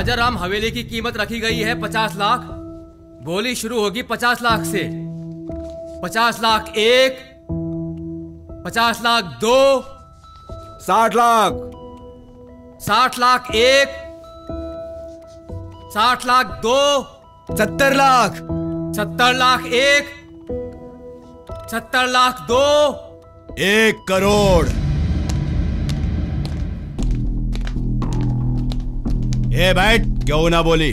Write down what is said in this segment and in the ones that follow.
राजा राम हवेली की कीमत रखी गई है 50 लाख। बोली शुरू होगी 50 लाख से। 50 लाख एक, 50 लाख दो, 60 लाख, 60 लाख एक, 60 लाख दो, 70 लाख, 70 लाख एक, 70 लाख दो, 1 करोड़। ए बैठ, क्यों ना बोली?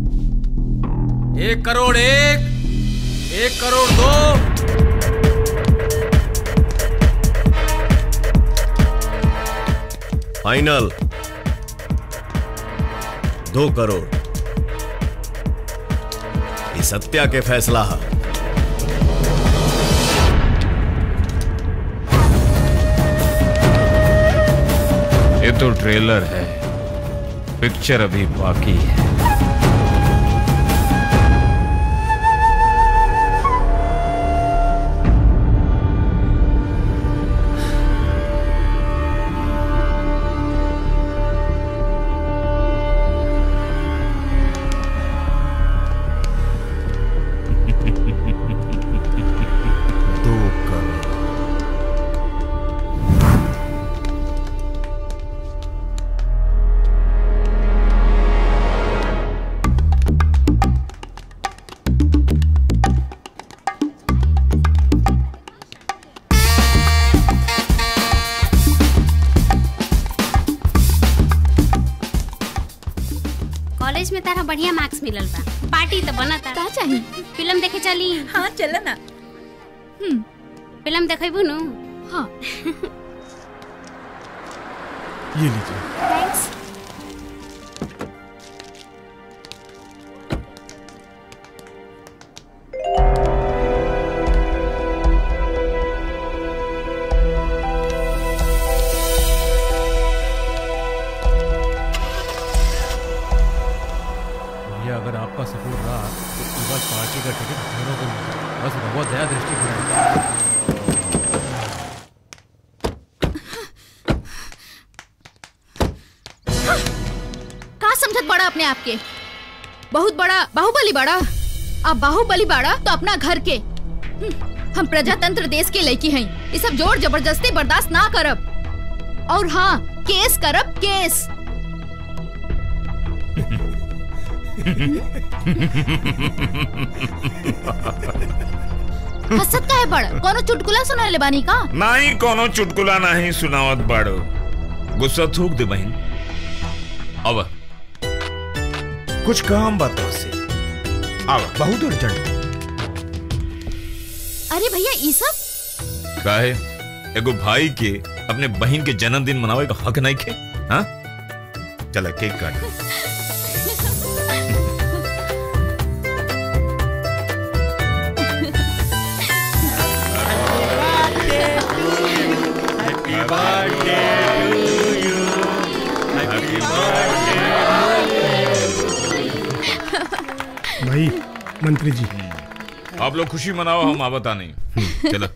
1 करोड़ एक, 1 करोड़ दो, फाइनल 2 करोड़। ये सत्या के फैसला है। ये तो ट्रेलर है, पिक्चर अभी बाकी है। कॉलेज में तारा बढ़िया मार्क्स मिलल बा, पार्टी तो बना था। का चाहिए? फिल्म देखे चली? हाँ चल ना। फिल्म देखेबू नु? हाँ। ये लीजिए। थैंक्स। अगर आपका सपोर्ट रहा तो इस बार पार्टी का टिकट दोनों को मिलेगा। बस बहुत दया दृष्टि बनाएगा। का समझत बड़ा अपने आप के? बहुत बड़ा बाहुबली बड़ा। अब बाहुबली बड़ा तो अपना घर के। हम प्रजातंत्र देश के लड़की हैं। ये सब जोर जबरदस्ती बर्दाश्त ना करब। और हाँ, केस करब, केस। हसत का है बड़? कोनो चुटकुला सुना ले बानी का? नहीं, कोनो चुटकुला नहीं सुनावत बाड़ो। गुस्सा थूक दे बहन। अब कुछ काम बताओ से। अब बहुत अर्जेंट। अरे भैया ये सब काहे? एगो भाई के अपने बहन के जन्मदिन मनावे का हक नहीं के? हाँ, चला केक काट। भाई मंत्री जी, आप लोग खुशी मनाओ, हम आवता नहीं। चलो।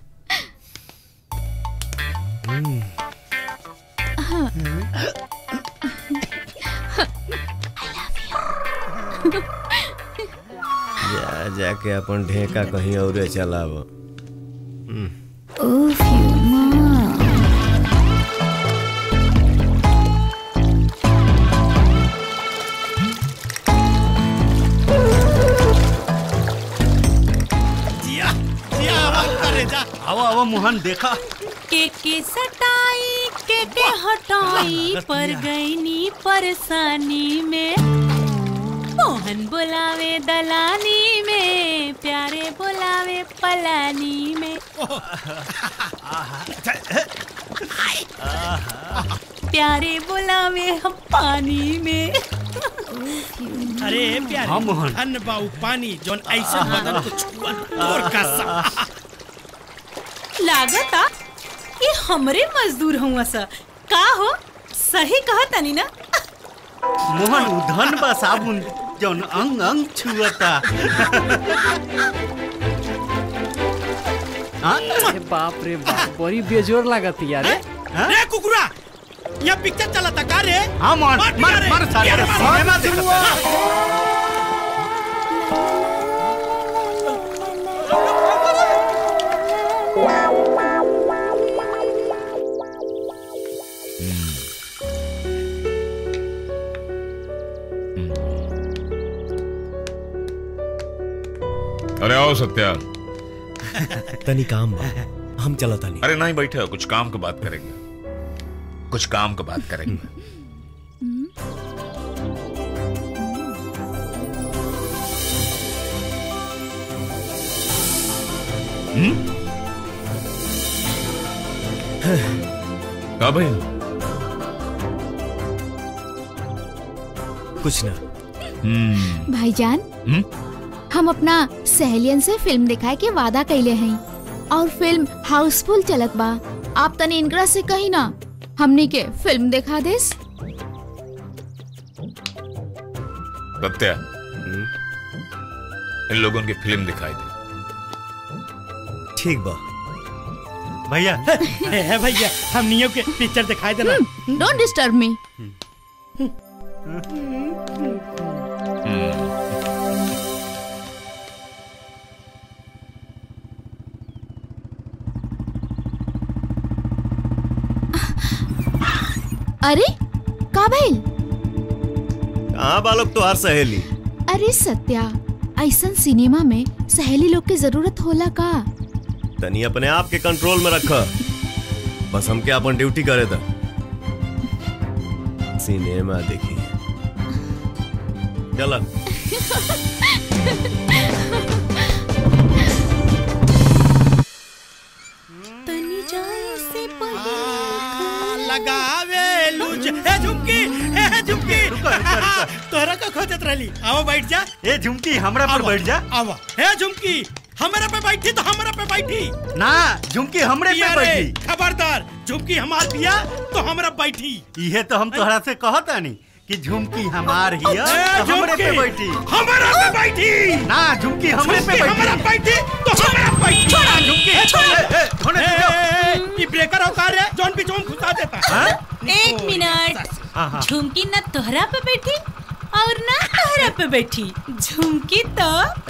जा जाके अपन ढेका कहीं और चलाव। आवा मोहन देखा। के सटाई के हटाई पर गई नी परेशानी में। मोहन बुलावे दलानी में, प्यारे बुलावे पलानी में। प्यारे बुलावे हम पानी में। अरे प्यारे, हाँ मोहन। अन्न बाऊ पानी जोन ऐसा बदन को छुआ और का लागता ये हमरे मजदूर हुआ सा। का हो, सही कहा तनी ना? मोहन उधन बा साबुन जोन अंग अंग छुअता। बाप रे बाप, बड़ी बेजोर लागत यार। रे कुकुरा, यहाँ पिक्चर चला था का रे? हाँ मार साले सिनेमा देखता। अरे आओ सत्या। तनी काम बा, हम चला तनी। अरे नहीं बैठे हो, कुछ काम की बात करेंगे, कुछ काम की बात करेंगे। क्या भाई? कुछ ना। भाईजान हम अपना सहेलियन से फिल्म दिखाए के वादा कैले हैं और फिल्म हाउसफुल चलत बा। आप तनी इनकरा से कही ना हमनी के फिल्म दिखा देस। सत्या, इन लोगों की फिल्म दिखाई दे। ठीक बा भैया। भैया हम नियो के पिक्चर दिखाई देना। Don't disturb me. अरे का भइल? कहाँ बालोक तो हर सहेली। अरे सत्या, ऐसन सिनेमा में सहेली लोग की जरूरत होला का? तनी अपने आप के कंट्रोल में रखा, बस हमके अपन ड्यूटी करे था। सिनेमा देखी चला। तनी जाए से लगावे लूज। ए झुमकी तोहरा का खोजत रहली। आओ बैठ जा। ए झुमकी हमरा पर बैठ जा। आवा। ए झुमकी हमरा पे बैठी तो हमरा पे बैठी ना। झुमकी हमरे पे बैठी। खबरदार, झुमकी हमार पिया तो हमरा बैठी। इहे तो हम तोहरा से कहतानी कि झुमकी हमार ही हमरे पे बैठी। हमरा पे बैठी ना। झुमकी हमरे पे बैठी। हमरा बैठी तो हमरा बैठी। छोड़ा झुमकी। ये ब्रेकर औकार है जौन भी जोन घुसा देता। एक मिनट। झुमकी ना तोहरा पे बैठी और ना तोहरा पे बैठी। झुमकी तो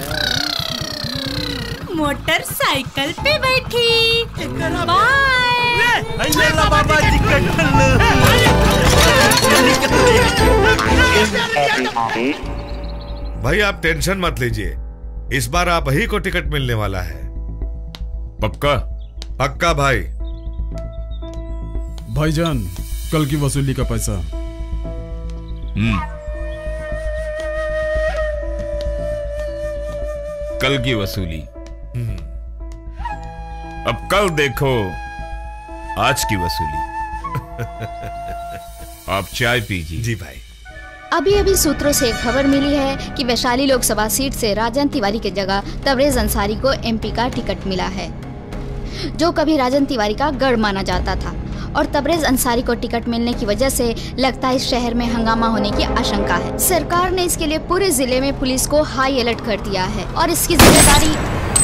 मोटरसाइकिल पे बैठी। बाय। बाबा जी भाई आप टेंशन मत लीजिए, इस बार आप ही को टिकट मिलने वाला है। पक्का? पक्का भाई। भाईजान कल की वसूली का पैसा। कल की वसूली। अब कल देखो आज की वसूली। आप चाय पीजिए। जी भाई। अभी अभी सूत्रों से खबर मिली है कि वैशाली लोकसभा सीट से राजन तिवारी की जगह तबरेज अंसारी को एमपी का टिकट मिला है, जो कभी राजन तिवारी का गढ़ माना जाता था। और तबरेज अंसारी को टिकट मिलने की वजह से लगता है इस शहर में हंगामा होने की आशंका है। सरकार ने इसके लिए पूरे जिले में पुलिस को हाई अलर्ट कर दिया है और इसकी जिम्मेदारी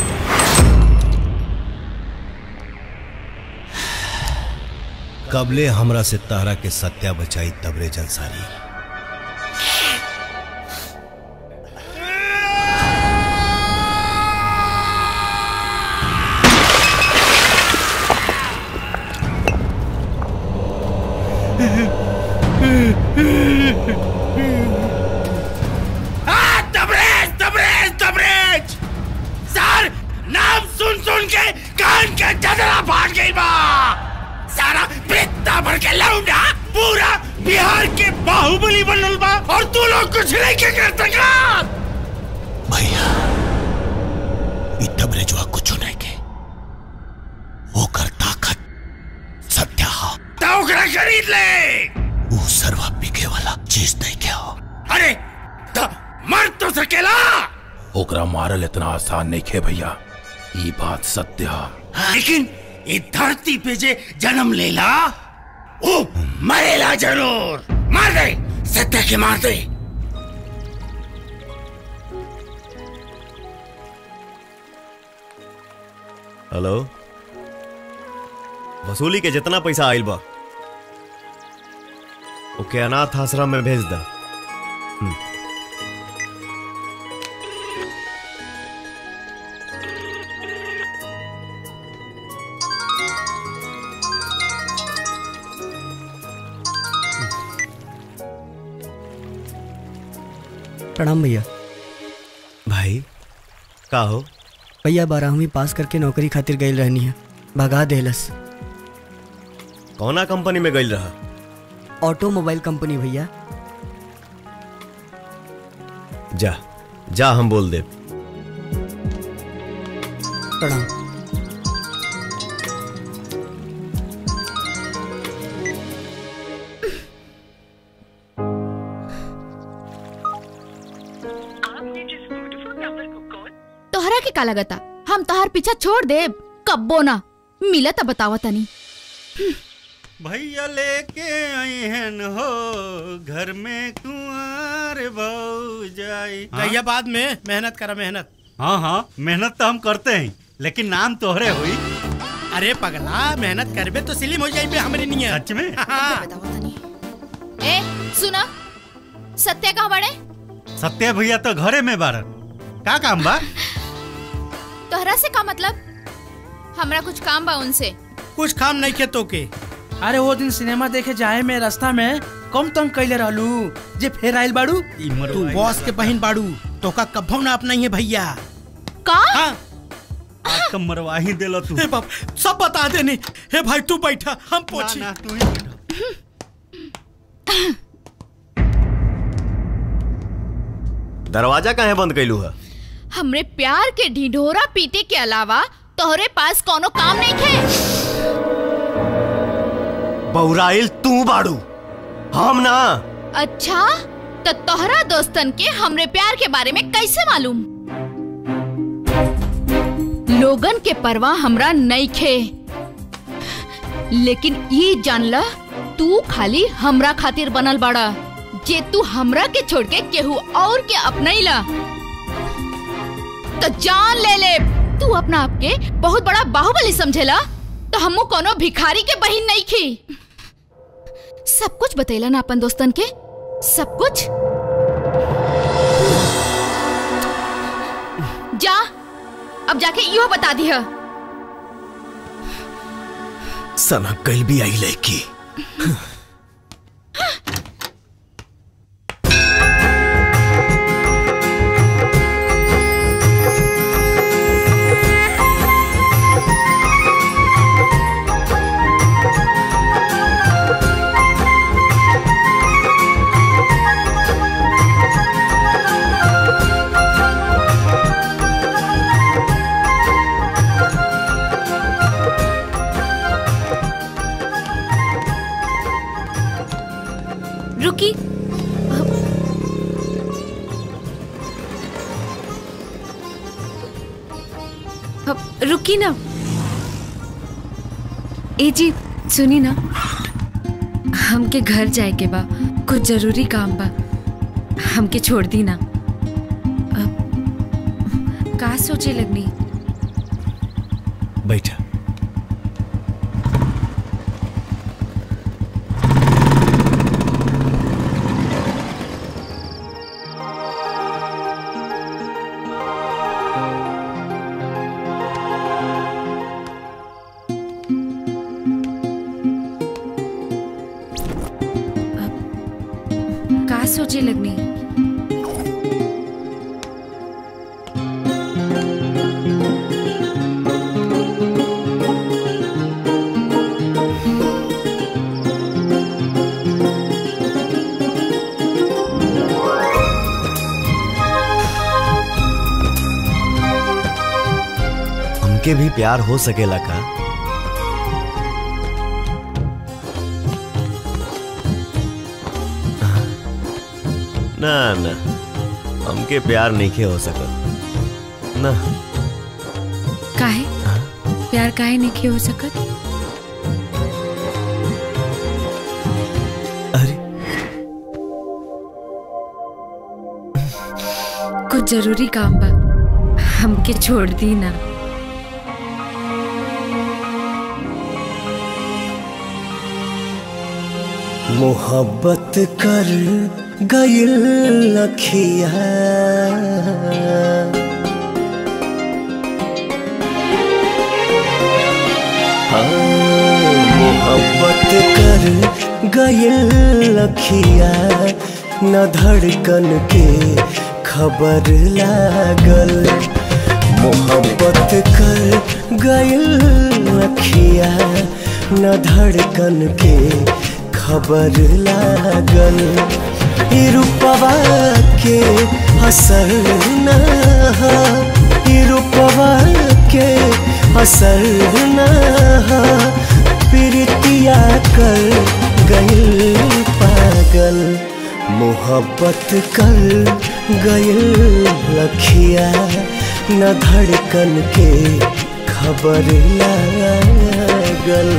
कबले हमरा से तारा के सत्या बचाई तबरेज अंसारी। तबरेज सर, नाम सुन के कान के चदरा फाट गई बा। सारा पित्ता भर के लौंडा पूरा बिहार के बाहुबली बनल बा और तू लोग कुछ नहीं के कर सका। भैया ई तबरेजवा कुछ नहीं के, ओकर ताकत सत्या हा। तो ओकरा खरीद ले। वो सरवा बिके वाला चीज नहीं के हो। अरे तो मर तो सकेला। ओकरा मारल इतना आसान नहीं खे भैया, ये बात सत्य है। लेकिन ये धरती पे जे जन्म लेला वो मरेला जरूर। मार दे सत्या के, मार दे। हेलो, वसूली के जितना पैसा आइल बा ओके अनाथ आश्रम में भेज दा। प्रणाम भैया। भाई का हो? भैया 12वीं पास करके नौकरी खातिर गई रहनी है, भगा देलस। कौना कंपनी में गई रहा? ऑटोमोबाइल कंपनी भैया। जा जा हम बोल दे। प्रणाम। तोहरा के का लगता हम तोहार पीछा छोड़ दे? कब्बो ना मिला तब बतावा तनी। भैया लेके आई हैं हो घर में कुंवर बहू जाई। भैया बाद में मेहनत करा मेहनत। हाँ हाँ मेहनत तो हम करते हैं, लेकिन नाम तोहरे हुई। अरे पगला मेहनत करबे तो सिलिम हो जाइबे हमरे नियत। सच में? ए सुना, सत्या कहाँ बड़े? सत्या भैया तो घरे में बारन। का काम बा? तोहरा से का मतलब? हमरा कुछ काम बा उनसे। कुछ काम नहीं के तो के। अरे वो दिन सिनेमा देखे जाए में रास्ता में कम तंग कैले रहलू जे फेर आइल बाड़ू। तू बॉस के बहन बाड़ू तो का कभो ना अपना है भैया का? हाँ? आज कम मरवा ही देला तू। हे बाप सब बता देनी। हे भाई तू बैठा हम पूछी। ना तू ही बैठा। दरवाजा काहे बंद कैलू है? हमरे प्यार के ढिढोरा पीटे के अलावा तोहरे पास कोनो काम नहीं थे। बौराइल तू बाड़ू, हम ना। अच्छा तो तोहरा दोस्तन के हमरे प्यार के बारे में कैसे मालूम? लोगन के परवाह हमरा नहीं खे, लेकिन ये जान ला तू खाली हमरा खातिर बनल बाड़ा। जे तू हमरा के छोड़ के केहू और के अपनैला तो जान ले ले। तू अपना आप के बहुत बड़ा बाहुबली समझेला तो हमू कोनो भिखारी के बहिन नहीं खी। सब कुछ बतैला ना अपन दोस्तन के, सब कुछ। जा अब जाके यो बता दिया। सनक कल भी आई लड़की। रुकी, रुकी ना। ए जी सुनी ना, हमके घर जाए के बा, कुछ जरूरी काम बा, हमके छोड़ दी ना। का सोचे लगनी? बैठा। का सोचे लगनी? हमके भी प्यार हो सकेला का? ना ना, हमके प्यार नहीं हो सकत ना। काहे? प्यार काहे नहीं हो सकत? अरे कुछ जरूरी काम बा, हमके छोड़ दी ना। मोहब्बत कर गइल लखिया मोहब्बत कर गइल लखिया न धड़कन के खबर लागल मोहब्बत कर गइल लखिया न धड़कन के खबर लागल रूपवा के असर न रूपवा के असर न प्रीतिया कर गइल पागल मोहब्बत कर गइल लखिया न धड़कन के खबर लागल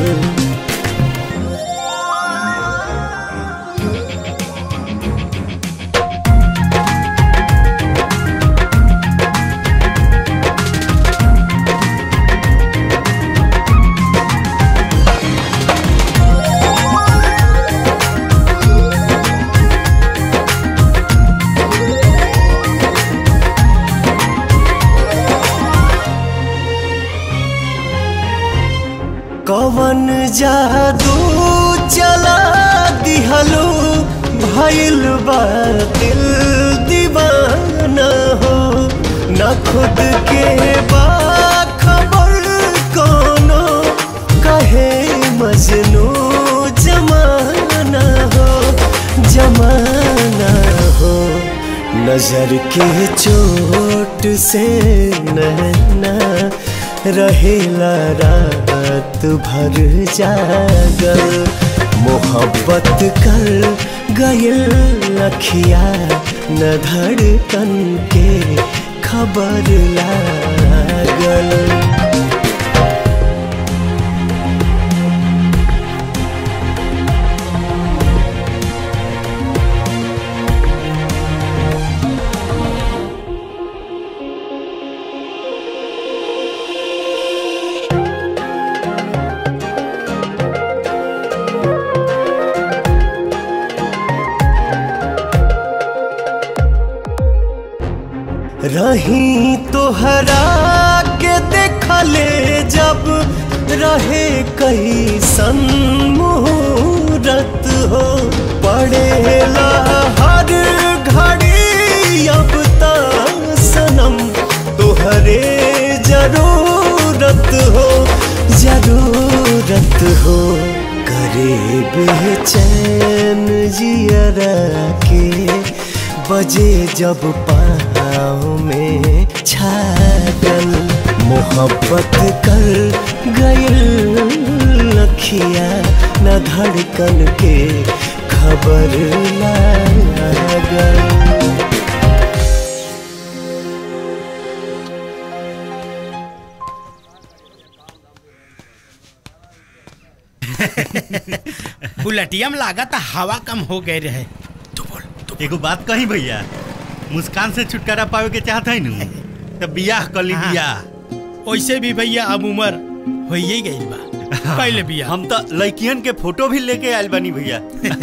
कवन जादू चला दिहलो भइल बा दिल दीवाना हो न खुद के बा खबर कोनो कहे मजनू जमाना हो नजर के चोट से नैना रहेला रात भर जागल मोहब्बत कर गइल लखिया न धड़कन के खबर लागल रही तोहरा के देखले जब रहे कई मुहूर्त हो पड़ेला हर घड़ी अब ता सनम तोहरे जरूरत हो करे बेचैन जियरा के बजे जब पाँव में छागल मोहब्बत कर गइल लखिया न धड़कन के खबर लागल बुलेटिया में लागा था हवा कम हो गए रहे। एगो बात कही भैया मुस्कान से छुटकारा पावे के चाहत है नु तब बियाह कर ली बियाह वैसे भी भैया अब उम्र हो ही गई बा पहले बियाह हम तो लड़कियन के फोटो भी लेके आयल बनी भैया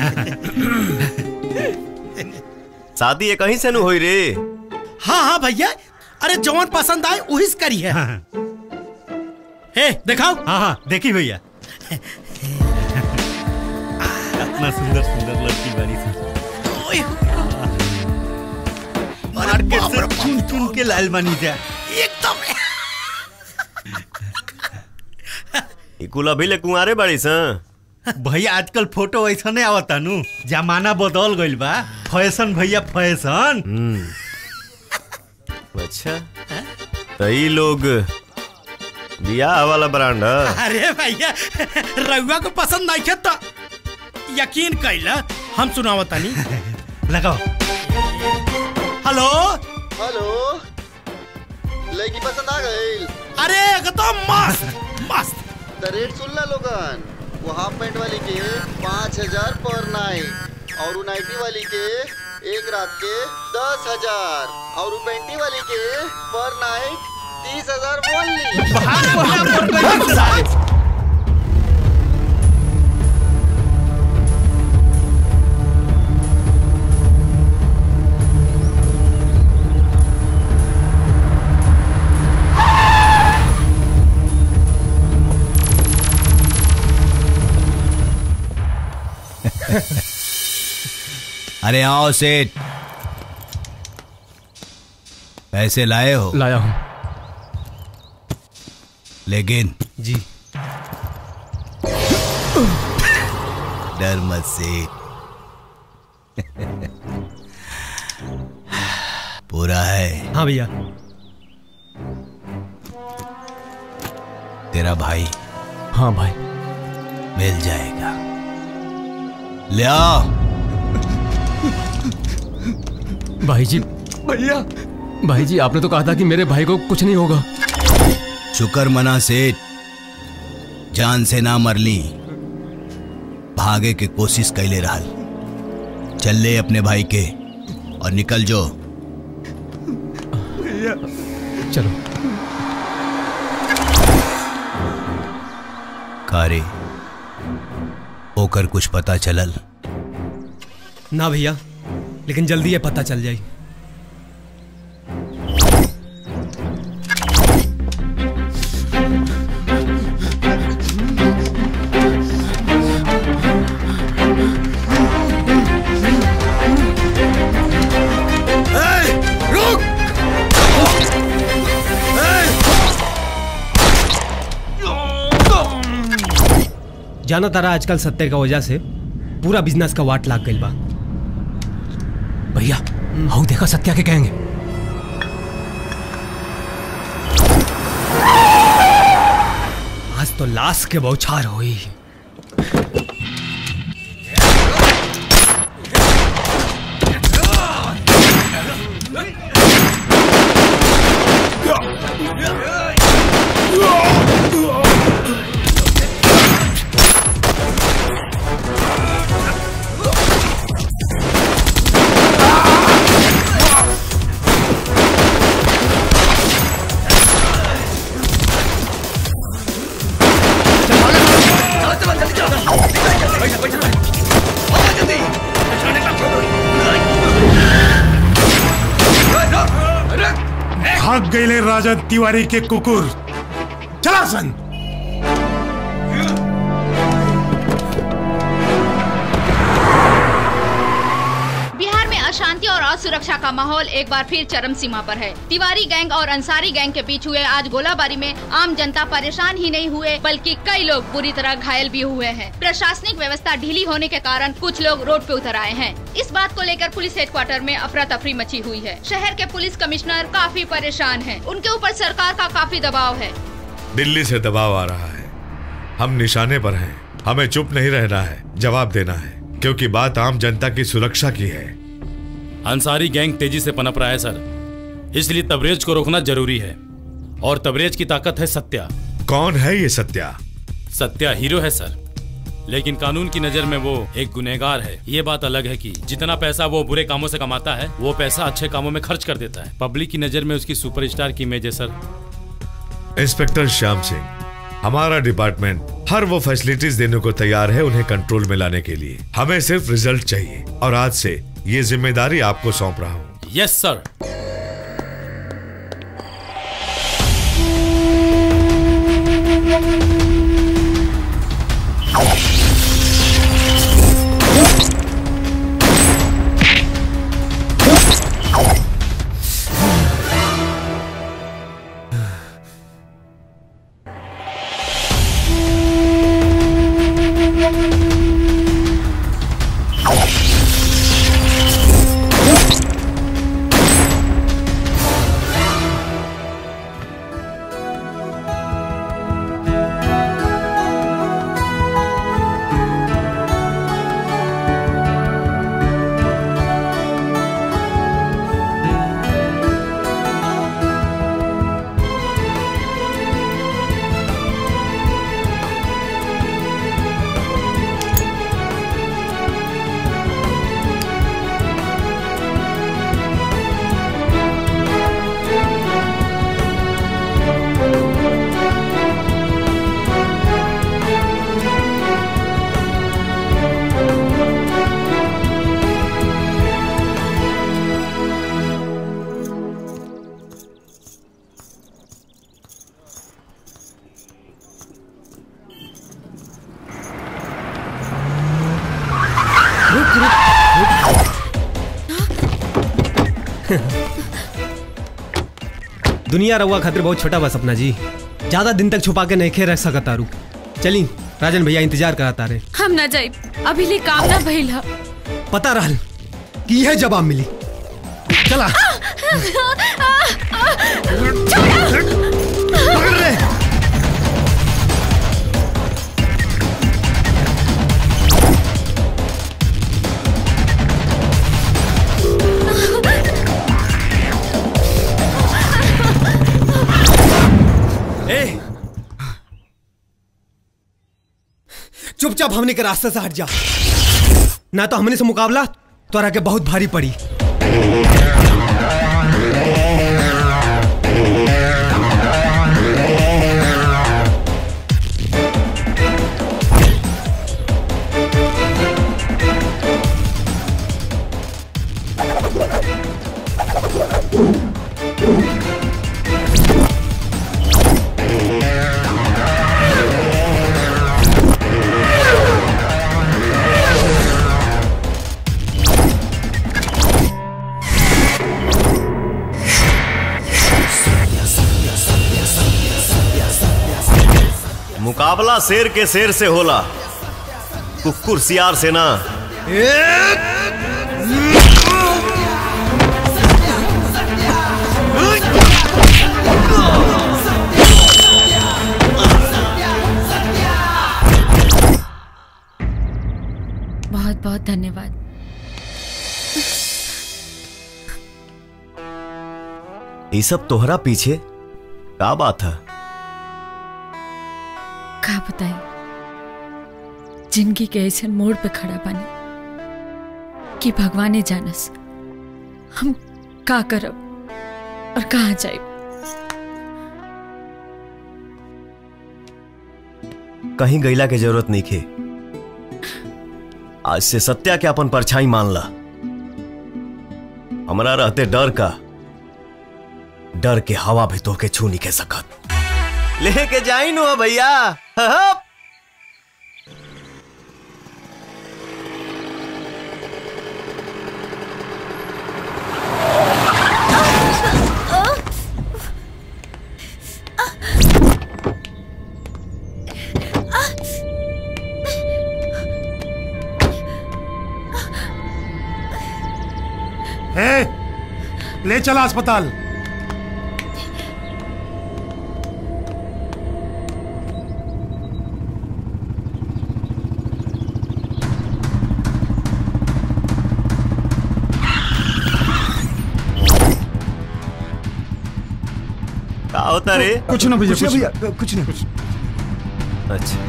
शादी कहीं से नु होई रे हाँ भैया अरे जवान पसंद आए वही करी है हे दिखाओ हाँ देखी भैया इतना सुंदर सुंदर लड़की बनी मार्केट से चुन चुन के लाल बनी जा एकदम इकुला भी ले कुंवारे बड़ी सा भैया आजकल फोटो ऐसा नहीं आवता नु जमाना बदल गइल बा फैशन भैया फैशन अच्छा तो ये लोग बियाह वाला ब्रांड अरे भैया रउआ को पसंद नहीं तो यकीन कैला हम सुनावता नहीं लगाओ हेलो हेलो लड़की पसंद आ गई अरे एकदम मस्त मस्त द रेट सुन ला लोगन वो हाफ पैंट वाली के 5000 पर नाइट और नाइटी वाली के एक रात के 10,000 और पैंटी वाली के पर नाइट 30,000 बोली अरे आओ सेठ, पैसे लाए हो? लाया हूं। लेकिन जी डर मत सेठ, पूरा है। हाँ भैया। तेरा भाई? हाँ भाई। मिल जाएगा, ले आओ। भाई जी, भैया भाई जी आपने तो कहा था कि मेरे भाई को कुछ नहीं होगा। शुक्र मना सेठ, जान से ना मरली, भागे के कोशिश कैले रहल। चल ले अपने भाई के और निकल जो। भैया चलो। कारे होकर कुछ पता चलल? ना भैया, लेकिन जल्दी ये पता चल जाए। जाना तारा, आजकल सत्य का वजह से पूरा बिजनेस का वाट लाग गई बा। भैया हाउ देखा सत्या के कहेंगे। आज तो लाश के बौछार हुई। भाग गए राजा तिवारी के कुकुर। चला सन। बिहार में अशांति और असुरक्षा का माहौल एक बार फिर चरम सीमा पर है। तिवारी गैंग और अंसारी गैंग के बीच हुए आज गोलाबारी में आम जनता परेशान ही नहीं हुए, बल्कि कई लोग बुरी तरह घायल भी हुए हैं। प्रशासनिक व्यवस्था ढीली होने के कारण कुछ लोग रोड पे उतर आए हैं। इस बात को लेकर पुलिस हेडक्वार्टर में अफरा तफरी मची हुई है। शहर के पुलिस कमिश्नर काफी परेशान हैं। उनके ऊपर सरकार का काफी दबाव है। दिल्ली से दबाव आ रहा है, हम निशाने पर हैं। हमें चुप नहीं रहना है, जवाब देना है, क्योंकि बात आम जनता की सुरक्षा की है। अंसारी गैंग तेजी से पनप रहा है सर, इसलिए तबरेज को रोकना जरूरी है। और तबरेज की ताकत है सत्या। कौन है ये सत्या? सत्या हीरो है सर, लेकिन कानून की नजर में वो एक गुनहगार है। ये बात अलग है कि जितना पैसा वो बुरे कामों से कमाता है, वो पैसा अच्छे कामों में खर्च कर देता है। पब्लिक की नजर में उसकी सुपरस्टार की इमेज है सर। इंस्पेक्टर श्याम सिंह, हमारा डिपार्टमेंट हर वो फैसिलिटीज देने को तैयार है उन्हें कंट्रोल में लाने के लिए। हमें सिर्फ रिजल्ट चाहिए और आज से ये जिम्मेदारी आपको सौंप रहा हूँ। Yes sir. दुनिया रहुआ खातिर बहुत छोटा बा सपना जी, ज्यादा दिन तक छुपा के नहीं खे रह सकत तारू। चली राजन भैया इंतजार कराता रहे। हम ना जाए, अभी ले काम ना भइल ह। पता रहल कि यह जवाब मिली। चला पकड़ रे। चुपचाप हमने के रास्ते से हट जा, ना तो हमने से मुकाबला तोरा के बहुत भारी पड़ी। मुकाबला शेर के शेर से होला, कुक्कुर सियार से ना। बहुत बहुत धन्यवाद। ये सब तोहरा पीछे क्या बात है? का बताई, जिंदगी के ऐसे मोड़ पे खड़ा बानी कि भगवाने जानस हम का करब और कहाँ जाए। कहीं गईला के जरूरत नहीं खे। आज से सत्या के अपन परछाई मान ला। हमरा रहते डर के हवा भी तो के छू नहीं के सकत। लेके जाई नु भैया। ले चला अस्पताल। क्या होता रे? कुछ ना भैया, कुछ नहीं। अच्छा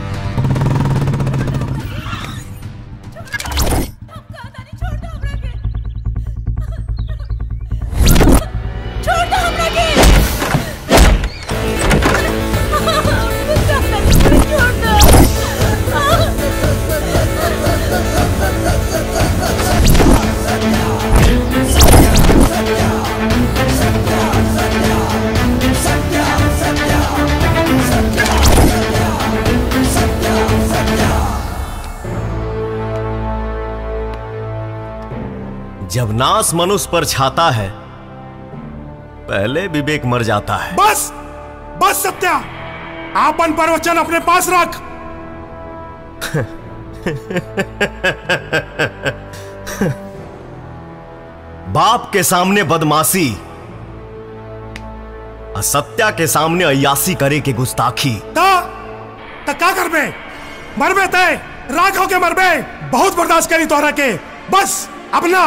जब नाश मनुष्य पर छाता है, पहले विवेक मर जाता है। बस बस सत्या, आपन प्रवचन अपने पास रख। बाप के सामने बदमाशी और सत्या के सामने अय्यासी करे के गुस्ताखी। ता का करबे? मरबे तय राख होके मरबे। बहुत बर्दाश्त करी तोहरा के, बस अपना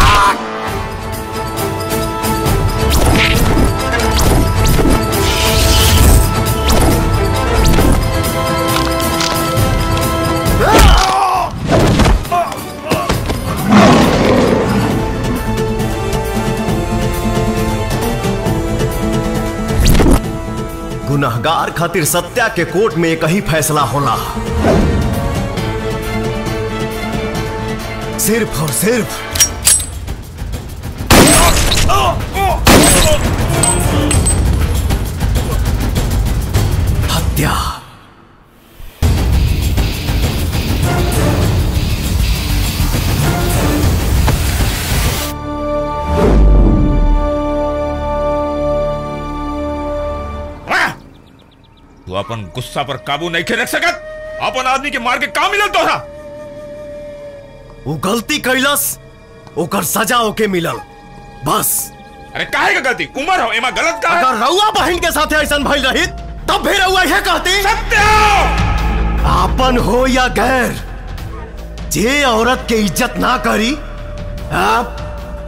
गुनहगार खातिर सत्या के कोर्ट में एक ही फैसला होला, सिर्फ और सिर्फ हत्या। अपन गुस्सा पर काबू नहीं रख सकत। अपन आदमी के मार के का मिलल तोहरा? वो गलती कैलस, ओकर सजा ओके मिलल, बस। अरे काहे का गलती? उम्र हो एमा गलत का? अगर रउआ बहन के साथे ऐसा भइल रही तब भी रउआ यह कहती। सत्य आपन हो या गैर, जे औरत के इज्जत ना करी आप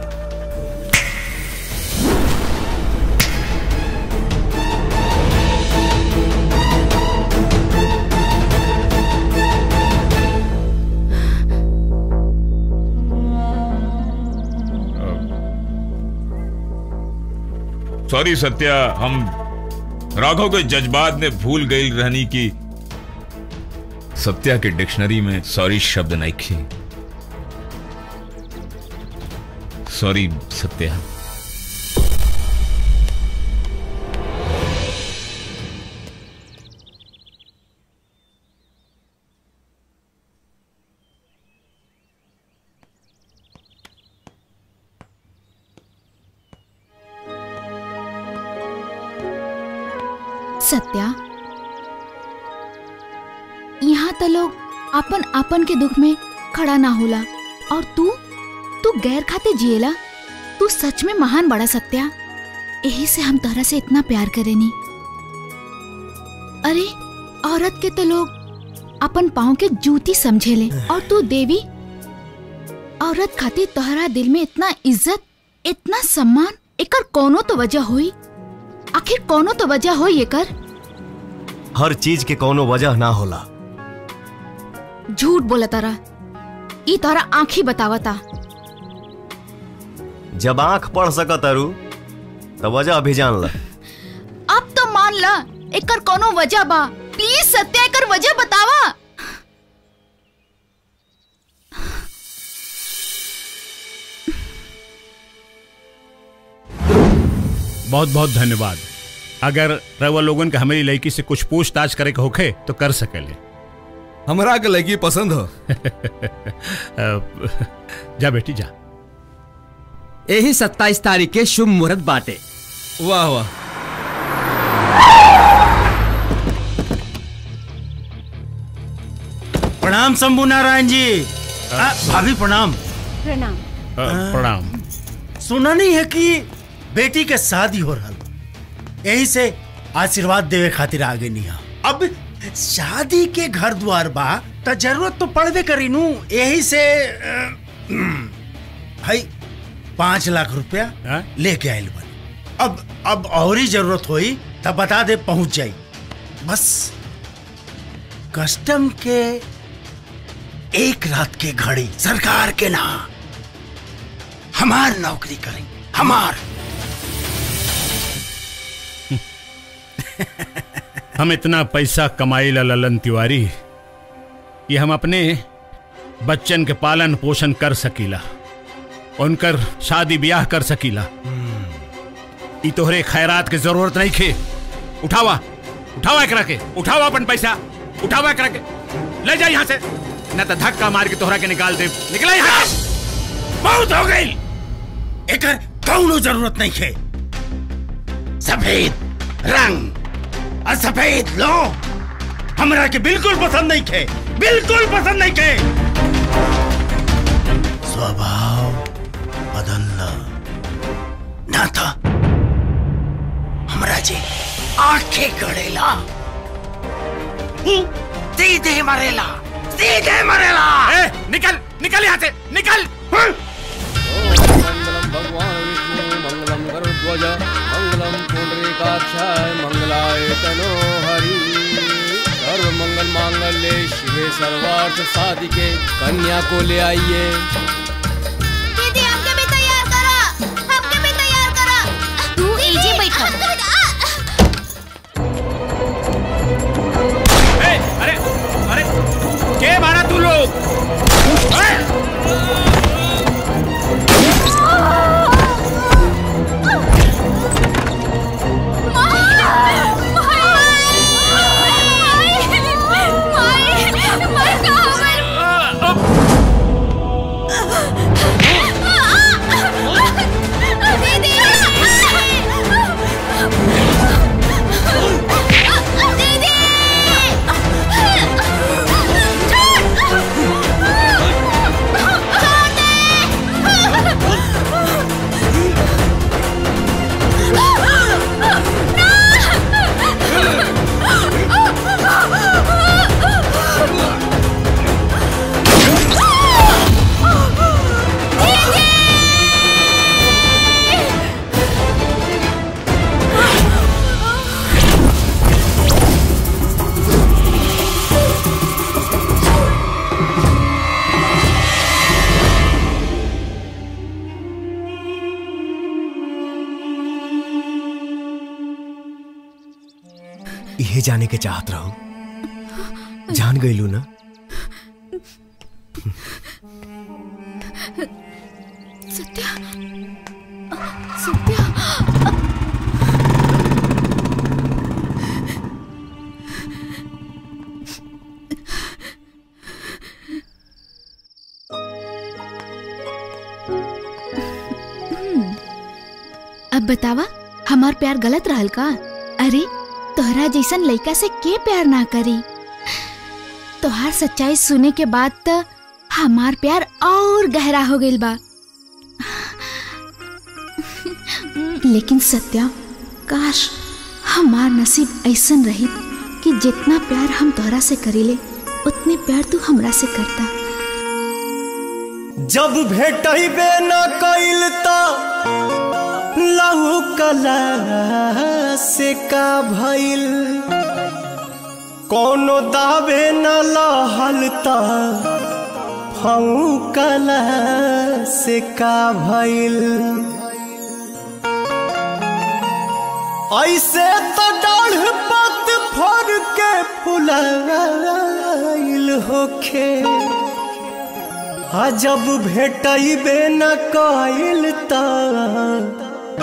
सॉरी सत्या, हम राघव के जज्बात ने भूल गई रहनी की सत्या के डिक्शनरी में सॉरी शब्द नहीं थे। सॉरी सत्या। सत्या, यहाँ तो लोग अपन अपन के दुख में खड़ा ना होला और तू गैर खाते जिएला। तू सच में महान बड़ा सत्या। यही से हम तोहरा से इतना प्यार करेनी। अरे औरत के तो लोग अपन पाँव के जूती समझेले और तू देवी। औरत खातिर तोहरा दिल में इतना इज्जत, इतना सम्मान, एकर कोनो तो वजह हुई। आखिर कोनो तो वजह हो ये कर। हर चीज के कोनो वजह ना होला। झूठ बोला तारा, ई तारा आँखी बतावता। जब आंख पढ़ सकत अरु तो वजह भी जान ला। अब तो मान ला एकर कोनो वजह बा। प्लीज सत्या एकर वजह बतावा। बहुत बहुत धन्यवाद। अगर रवा लोगन के हमारी लड़की से कुछ पूछताछ करे के होखे तो कर सकेले। हमरा के लड़की पसंद हो। जा बेटी जा। यही 27 तारीख के शुभ मुहूर्त बाटे। वाह वाह। प्रणाम शंभू नारायण जी। भाभी प्रणाम। प्रणाम। प्रणाम। सुना नहीं है कि बेटी के शादी हो रहा, यही से आशीर्वाद देवे खातिर आ गई। अब शादी के घर द्वार बा तो जरूरत तो पड़वे करी नू। यही से भाई 5 लाख रुपया लेके आयल बनी। अब और ही जरूरत होई तब बता दे, पहुंच जाई। बस कस्टम के 1 रात के घड़ी सरकार के ना हमार नौकरी करें, हमार। हम इतना पैसा कमाई ला ललन तिवारी, ये हम अपने बच्चन के पालन पोषण कर सकीला, उनकर शादी ब्याह कर सकीला। ई तोहरे खैरात की जरूरत नहीं खे। उठावा उठावा करा के, उठावा अपन पैसा, उठावा करा के ले जा यहाँ से, न तो धक्का मार के तोहरा के निकाल दे। निकला यहाँ से। बहुत हो गई, एकर कौनो जरूरत नहीं है। सफेद रंग और सफेद लो हमरा के बिल्कुल पसंद नहीं है, बिल्कुल पसंद नहीं है। स्वभाव बदलना ना था हमरा जी आंखें गड़ेला, सीधे मरेला, सीधे मरेला। निकल निकल यहाँ से, निकल। भगवान विष्णु मंगलम गरुड़ध्वज मंगलम पुंडरीकाक्षाय मंगलाय तनो हरि। सर्व मंगल मांगल्ये शिवे सर्वार्थ साधिके। कन्या को ले आइए। दीदी हमके भी तैयार करा, हमके भी तैयार करा। तू इजी बैठा। अरे अरे के मारा तू लोग? यही जाने के चाहत रहो। जान गईलू ना? सत्या, सत्या, अब बतावा हमार प्यार गलत रहल का? अरे तोहरा जैसन लड़का से के प्यार ना करी। तोहार सच्चाई सुने के बाद तो हमार प्यार और गहरा हो गइल बा। लेकिन सत्या, काश हमार नसीब ऐसन रही कि जितना प्यार हम तोहरा से करीले उतने प्यार तू हमरा से करता। जब भेटबे न कइल त लहू कला से का भइल, कोनो दावे न लहल त फऊ कला से का भइल। ऐसे तो डाढ़ पत फर के फुलाइल होखे, जब भेटबे न कइल त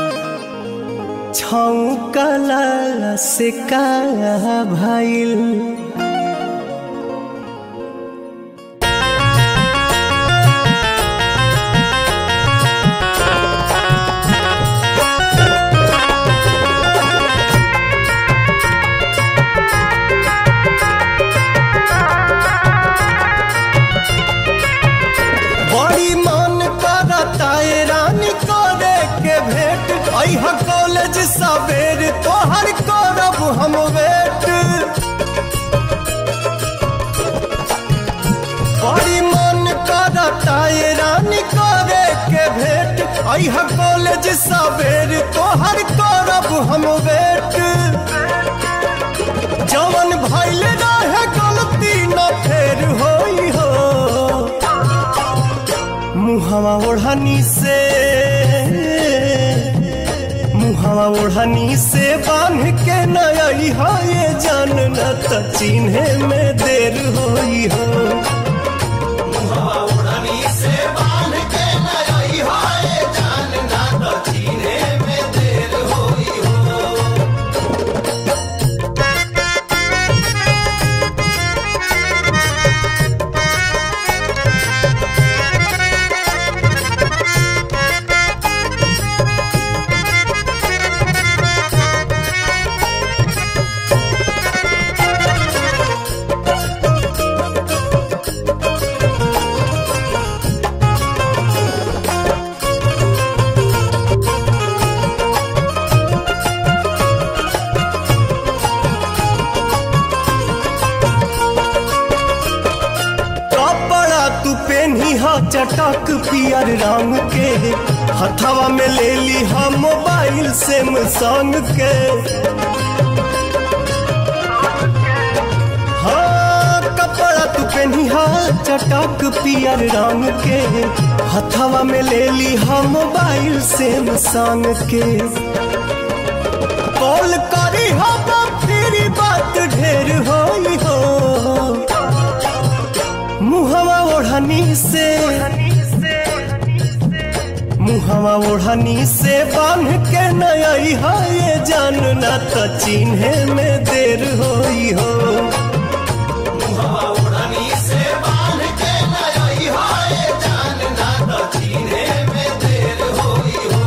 छौकला से का भइल। बड़ी मन करता है रानी करे के भेंट, अइहा कॉलेज सवेर तोहर करब हम वेट। बड़ी मन करता है रानी करे के भेंट, अइहा कॉलेज सवेर तोहर करब हम वेट। जवन भइल रहे गलती न फेर होई हो, मुहवा ओढ़नी से बांध के नई हो ये जान न त चिन्हे में देर होई हो। मुहवा ओढ़नी से बांध के नई हो ये जान न त चिन्हे में देर होई हो। चटक पियर रंग के हथवा में ले ली हम मोबाइल सैमसंग के। हाँ कपड़ा तू पहनी हा चटक पियर रंग के हथवा में ले ली हम मोबाइल सैमसंग के। कॉल करी हम फिर बात ढेर होई हो, मुहवा ओढ़नी से बांध के नई है ये जान न त चिन्हे में देर होई हो। मुहवा ओढ़नी से बांध के नई है ये जान न त चिन्हे में देर होई हो।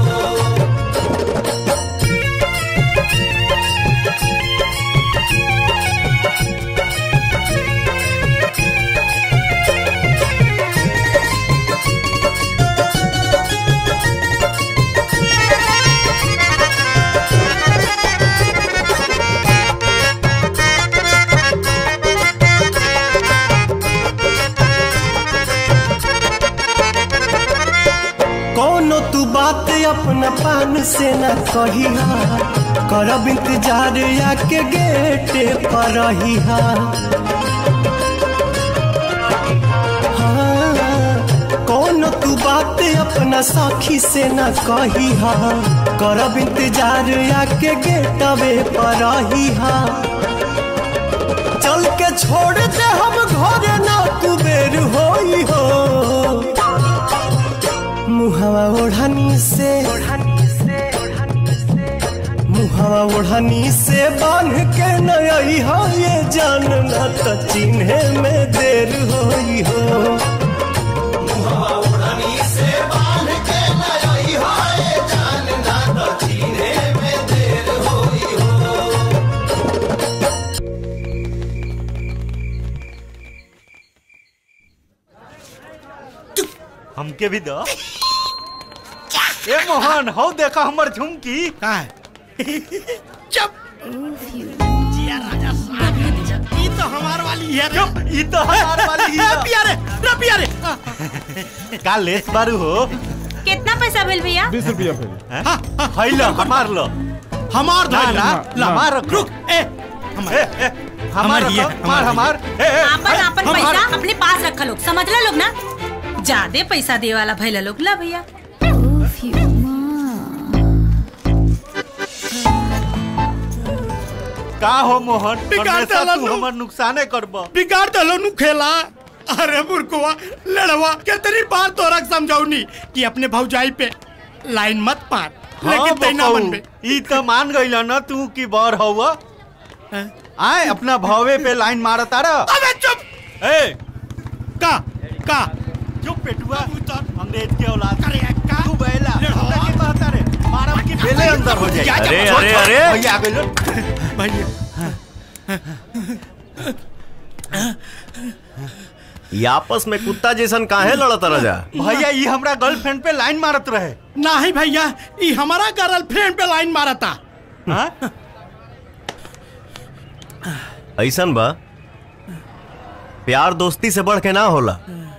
बात अपना पान से न कहिहा, करब इंतजार आके गेट पर रहिहा। हाँ, कौन तू बात अपना साखी से न कहिहा, करब इंतजार आके गेटवे पर रहिहा। चल के छोड़ दे हम घरे ना कुबेर होई हो मुहावा ओढ़नी से बांध के नई हो ये जानना तो चिन्हे में देर होई हो मुहावा ओढ़नी से बांध के नई हो ये जानना तो चिन्हे में देर होई हो। हमके भी दो। ए मोहन हो देखा हमर झुमकी का है चुप जिया राजा साहब ई तो हमार वाली है चुप ई तो हमार वाली है पियारे रे पियारे का लेस बारू हो कितना पैसा भेल भैया 20 रुपया भेल हां लो हमार लो हमार धान हमार रुक ए हमार अपन पैसा अपने पास रखा लोग समझ ला लोग ना ज्यादा पैसा दे वाला भैला लोग ला भैया का हो मोहन बिगाड़ तू हमर नुकसाने करबो बिगाड़ दलो नु खेला अरे बुरकुआ लड़वा कितनी बार तोरा समझाऊनी कि अपने भौजाई पे लाइन मत मार लेकिन तैना मन में ई तो मान गइला ना तू की बार होवा आए अपना भावे पे लाइन मारता रहा अबे चुप ए का चुप पेटुआ अंग्रेज के औलाद करे का तू बैला हमरा की कहता रे मारब की बेले अंदर हो जाए अरे भैया आ गइलो भैया ये आपस में कुत्ता जैसन काहे लड़त रहा भैया ये हमरा गर्लफ्रेंड पे लाइन मारत रहे नहीं भैया ये हमारा गर्लफ्रेंड पे लाइन मारता ऐसन बा प्यार दोस्ती से बढ़ के ना होला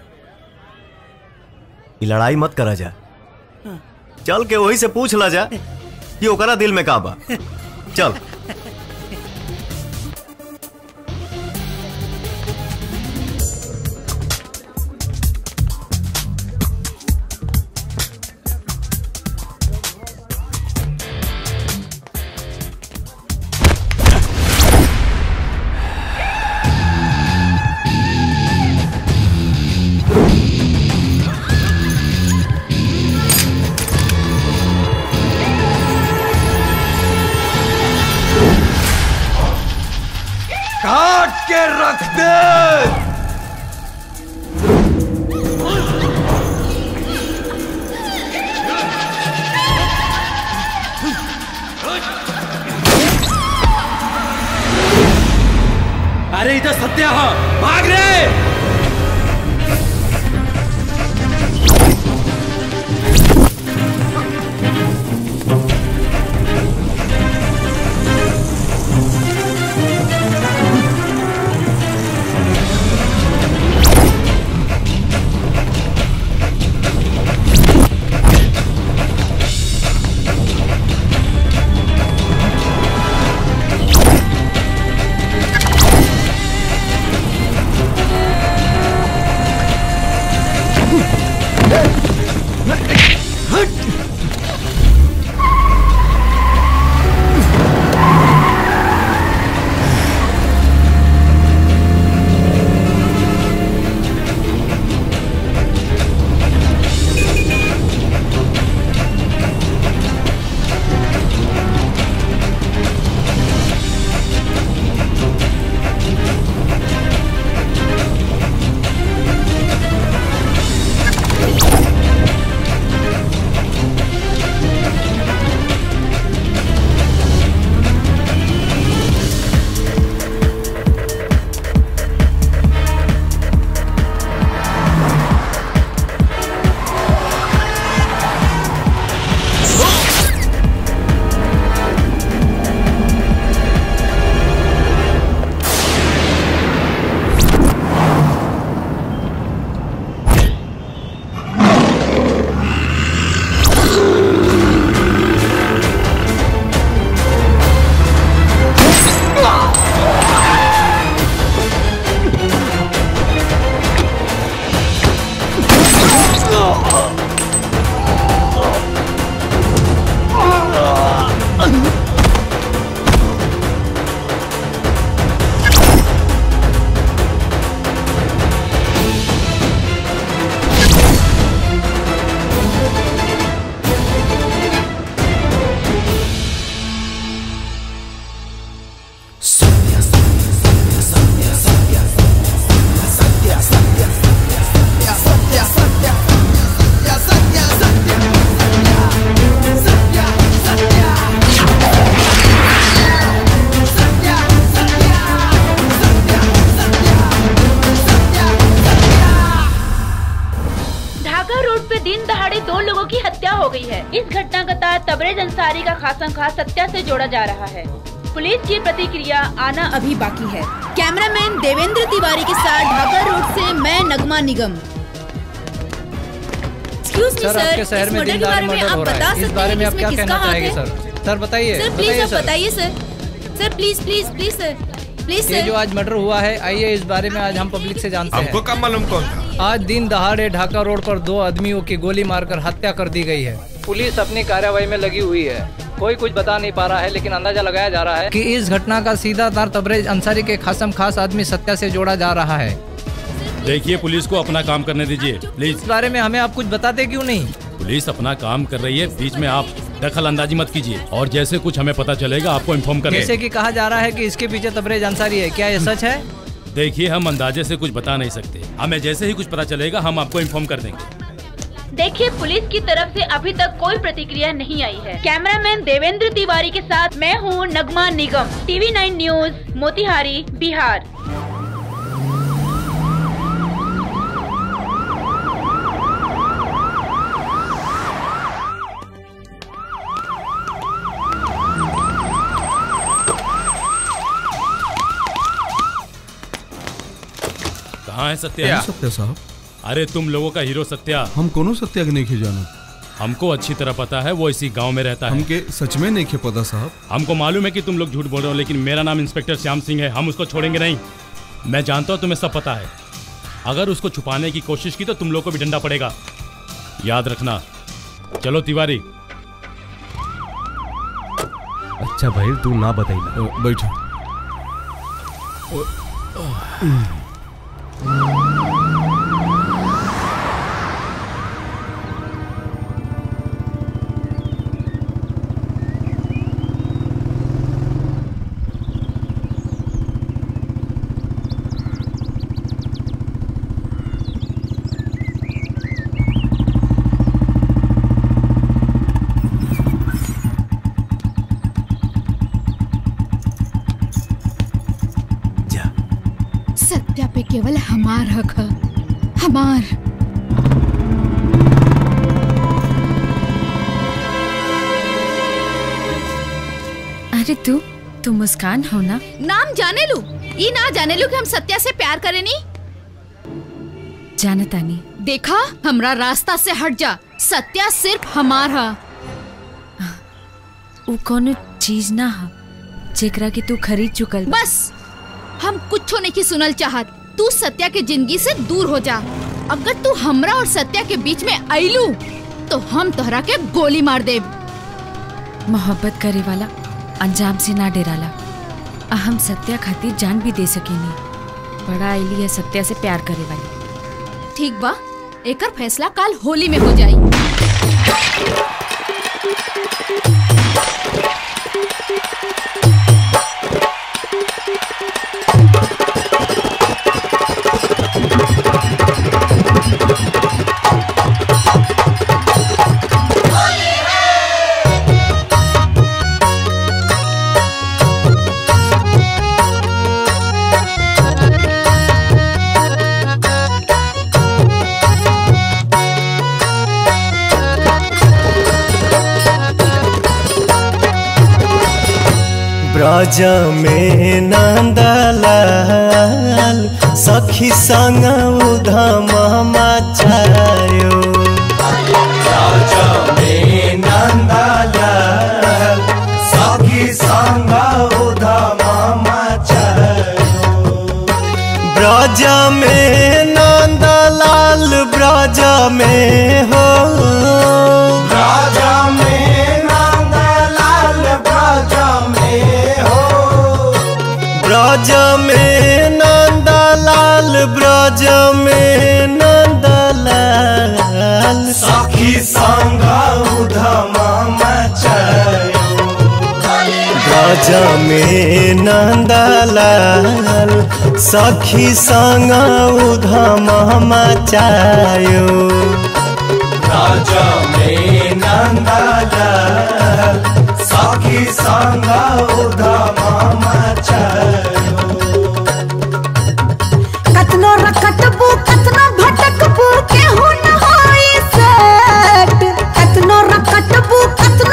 ये लड़ाई मत करा जा चल के वही से पूछ ला जा कि ओकरा दिल में का बा चल काट के रख दे अरे इधर सत्या हो भाग रे दिवंगता तबरेज अंसारी का खासम खास सत्या से जोड़ा जा रहा है। पुलिस की प्रतिक्रिया आना अभी बाकी है। कैमरामैन देवेंद्र तिवारी के साथ ढाका रोड से मैं नगमा निगम। सर, आपके शहर में दिन दहाड़े मर्डर हो रहा है, इस बारे में आप क्या कहना चाहेंगे सर? सर बताइए। सर प्लीज आप बताइए sir. Sir please please please sir, please ये जो आज मर्डर हुआ है, आइए इस बारे में आज हम पब्लिक से जानते हैं। हमको कब मालूम कौन था? आज दिन दहाड़े ढाका रोड पर 2 आदमियों की गोली मारकर हत्या कर दी गई है। पुलिस अपनी कार्रवाई में लगी हुई है। कोई कुछ बता नहीं पा रहा है, लेकिन अंदाजा लगाया जा रहा है कि इस घटना का सीधा तार तबरेज अंसारी के खासम खास आदमी सत्या से जोड़ा जा रहा है। देखिए, पुलिस को अपना काम करने दीजिए प्लीज। इस बारे में हमें आप कुछ बताते क्यों नहीं? पुलिस अपना काम कर रही है, बीच में आप दखल अंदाजी मत कीजिए, और जैसे कुछ हमें पता चलेगा आपको इन्फॉर्म करेंगे। जैसे कि कहा जा रहा है कि इसके पीछे तबरेज अंसारी है, क्या ये सच है? देखिए, हम अंदाजे से कुछ बता नहीं सकते, हमें जैसे ही कुछ पता चलेगा हम आपको इन्फॉर्म कर देंगे। देखिए, पुलिस की तरफ से अभी तक कोई प्रतिक्रिया नहीं आई है। कैमरामैन देवेंद्र तिवारी के साथ मैं हूँ नगमा निगम, TV9 न्यूज, मोतिहारी, बिहार। कहाँ है सत्या? सत्या साहब। अरे तुम लोगों का हीरो सत्या। हम कोनो सत्या के नहीं खे जाना। हमको अच्छी तरह पता है, वो इसी गांव में रहता है। हमके सच में नहीं खे पता साहब। हमको मालूम है कि तुम लोग झूठ बोल रहे हो, लेकिन मेरा नाम इंस्पेक्टर श्याम सिंह है, हम उसको छोड़ेंगे नहीं। मैं जानता हूँ तुम्हें सब पता है। अगर उसको छुपाने की कोशिश की तो तुम लोग को भी डंडा पड़ेगा, याद रखना। चलो तिवारी। अच्छा भाई, तू ना बताइए। बैठो। सत्या पे केवल हमार हक है, हमार। अरे तू मुस्कान हो ना? नाम जाने लू, ये ना जाने लू कि हम सत्या से प्यार करे नी। जानता नहीं। देखा, हमरा रास्ता से हट जा। सत्या सिर्फ हमार है। वो कोनो चीज ना है जेकरा के तू खरीद चुकल। बस हम कुछ नहीं की सुनल चाहत। तू सत्या के जिंदगी से दूर हो जा। अगर तू हमरा और सत्या के बीच में आइलू तो हम तोहरा के गोली मार देब। मोहब्बत करे वाला अंजाम से ना डराला। हम सत्या खातिर जान भी दे सकेनी। बड़ा आईली है सत्या से प्यार करे वाली। ठीक बा, एकर फैसला काल होली में हो जाई। ब्रज में नंदलाल सखी संग उधम मचायो। ब्रज में नंदलाल सखी संग उधम मचायो। ब्रज में नंदलाल ब्रज में हो। ब्रज में नंदलाल ब्रज में हो। ब्रज में नंदलाल ब्रज में नंदलाल सखी संग उधम मचायो। ब्रज में नंदलाल सखी संग उधम मचायो। ब्रज में नंदलाल सखी संग उधम मचायो। कतनो रखटबू कतनो भटकबू केहू न होई सेट। कतनो रखटबू कतनो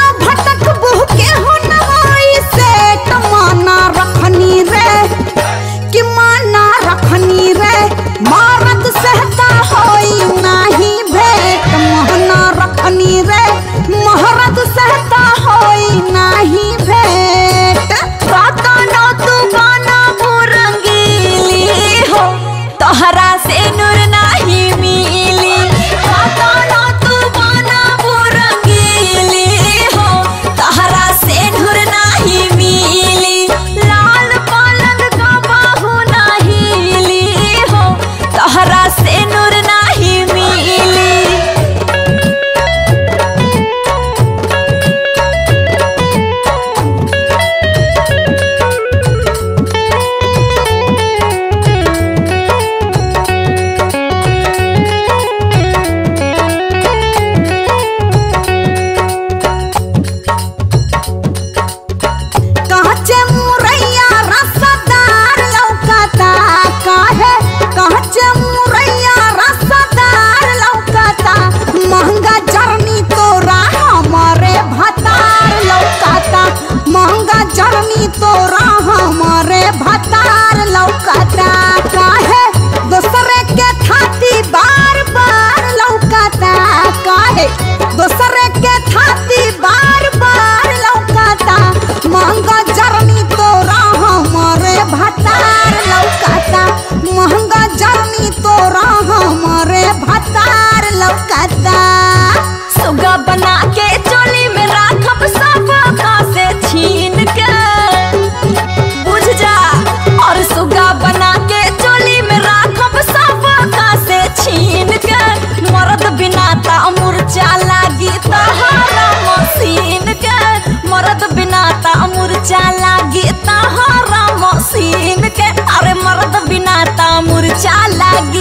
तोरा हमारे भतार लौकता काहे दूसरे के थाती बार बार लौकता काहे दूसरे के थाती बार बार लौकता महंगा जर्नी तोरा हमारे भतार लौकता महंगा जर्नी तोरा हमारे भतार लौकता सुगा बना के चोली में राखब सब से छीन के बुझ जा और सुगा बना के चोली में राखब सब से छीन के मर्द बिना ता मुरझा लागी तहरा मशीन के मर्द बिना ता मुरझा लागी तहरा मशीन के अरे मर्द बिना ता मुरझा लागी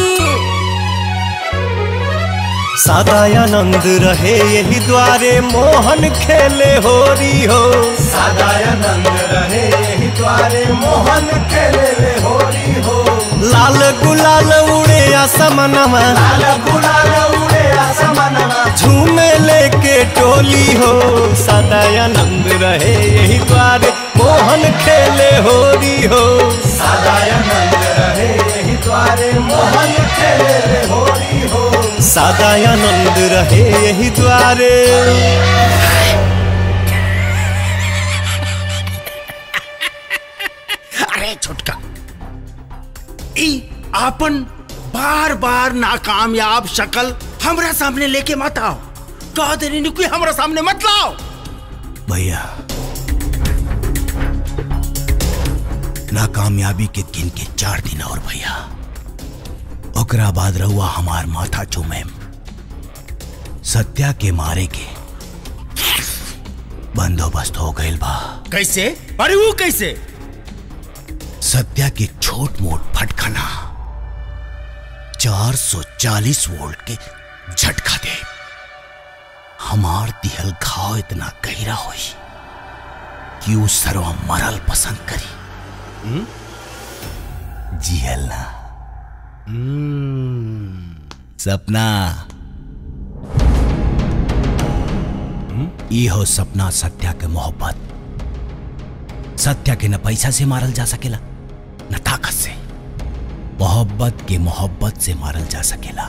सदा आनंद रहे यही द्वारे मोहन खेले होरी हो सदा आनंद रहे यही द्वारे मोहन खेले होरी हो लाल गुलाल उड़े आसमानमा लाल गुलाल उड़े आसमानमा झूमे लेके टोली हो सदा आनंद रहे यही द्वारे मोहन खेले होरी हो सदा आनंद रहे यही द्वारे मोहन खेले होरी हो सदा आनंद रहे यही द्वारे। अरे छोटका ई आपन बार बार नाकामयाब शक्ल हमरा सामने लेके मत आओ कह देनी नुकी हमरा सामने मत लाओ भैया नाकामयाबी के गिन के 4 दिन और भैया ओकरा बाद रहुआ हमार माथा चूमे सत्या के मारे के बंदोबस्त हो गइल बा। कैसे? अरे वो कैसे? सत्या के छोट मोट फटखना 440 वोल्ट के झटका दे हमार दिहल घाव इतना गहरा होई कि वो सरवा मरल पसंद करी जिहल ना सपना हो सपना सत्या के मोहब्बत सत्या के न पैसा से मारल जा सकेला न ताकत से मोहब्बत के मोहब्बत से मारल जा सकेला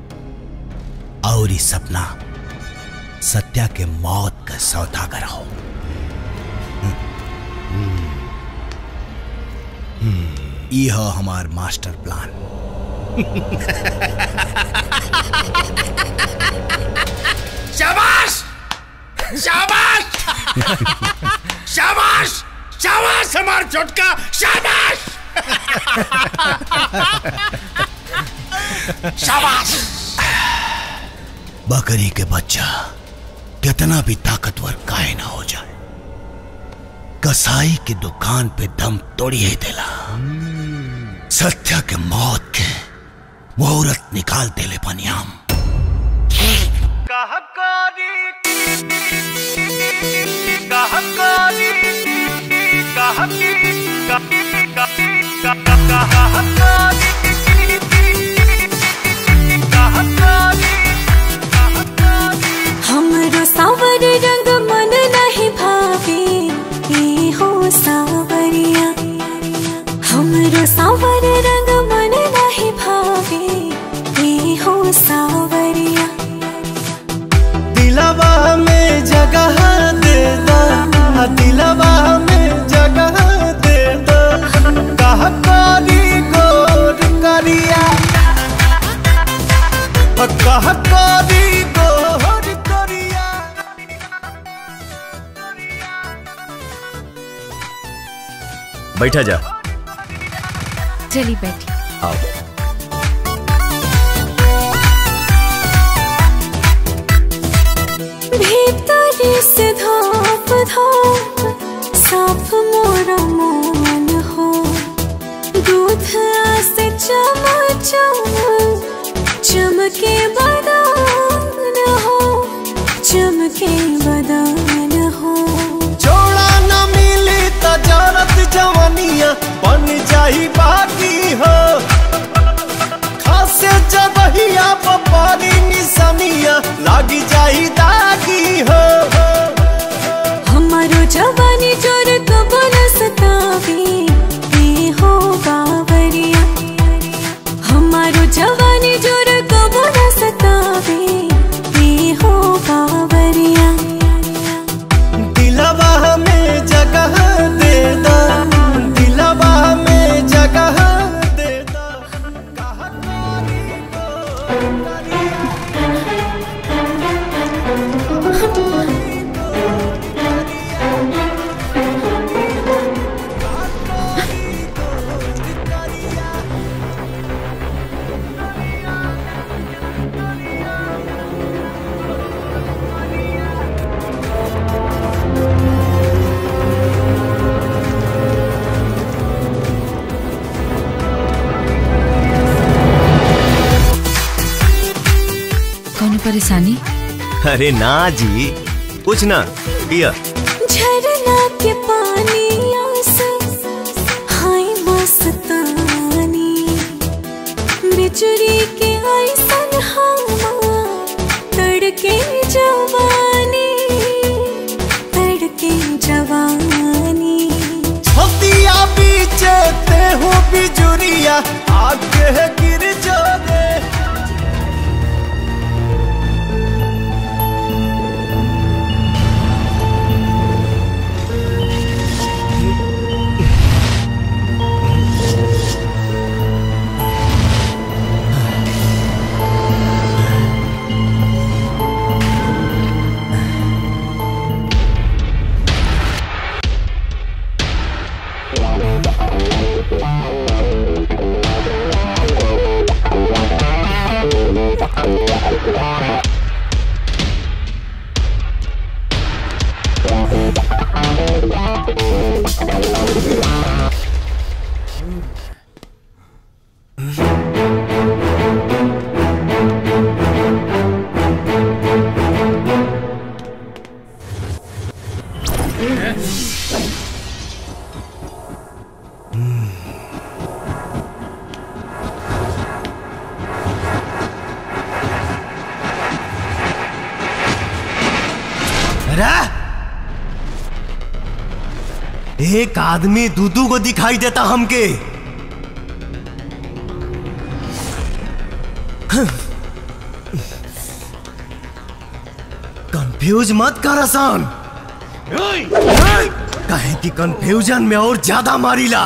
और ये सपना सत्या के मौत का सौदागर हो ये हो हमार मास्टर प्लान। शाबाश शाबाश शाबाश शाबाश हमार छोटका शाबाश शाबाश। बकरी के बच्चा कितना भी ताकतवर काहे ना हो जाए कसाई की दुकान पे दम तोड़िए देला सत्या के मौत के मुहूर्त निकाल देले पनियाम। हमरो सावर रंग मन नहीं भावे ए हो सावरिया हमरो सावर रंग मन नहीं भावे ए हो सावरिया दिलवा में जगह दे दो दिलवा में जगह दे दो कह करी गोर करिया कह करी गोर करिया। बैठा जा चली बैठी आओ भीतरी से धोप धोप साफ मोरा मन हो दूध से चम चम चमके बदान हो चमके बदान हो जोड़ा न मिली तो जरत जवनिया बन जाई बाकी हो खासे जबहिया पानी निसनिया लग जाई दागी हो अरे ना जी, कुछ ना पिया। झरना के पानी आसा हाय मस्तानी, बिजुरी के ऐसन हवा तड़के जवानी, तड़के जवानी। छोतिया बीचे ते हो बिजुरिया आगे गिर जावे। एक आदमी दूधू को दिखाई देता हमके। कंफ्यूज मत कर आसान, कहे कि कंफ्यूजन में और ज्यादा मारीला।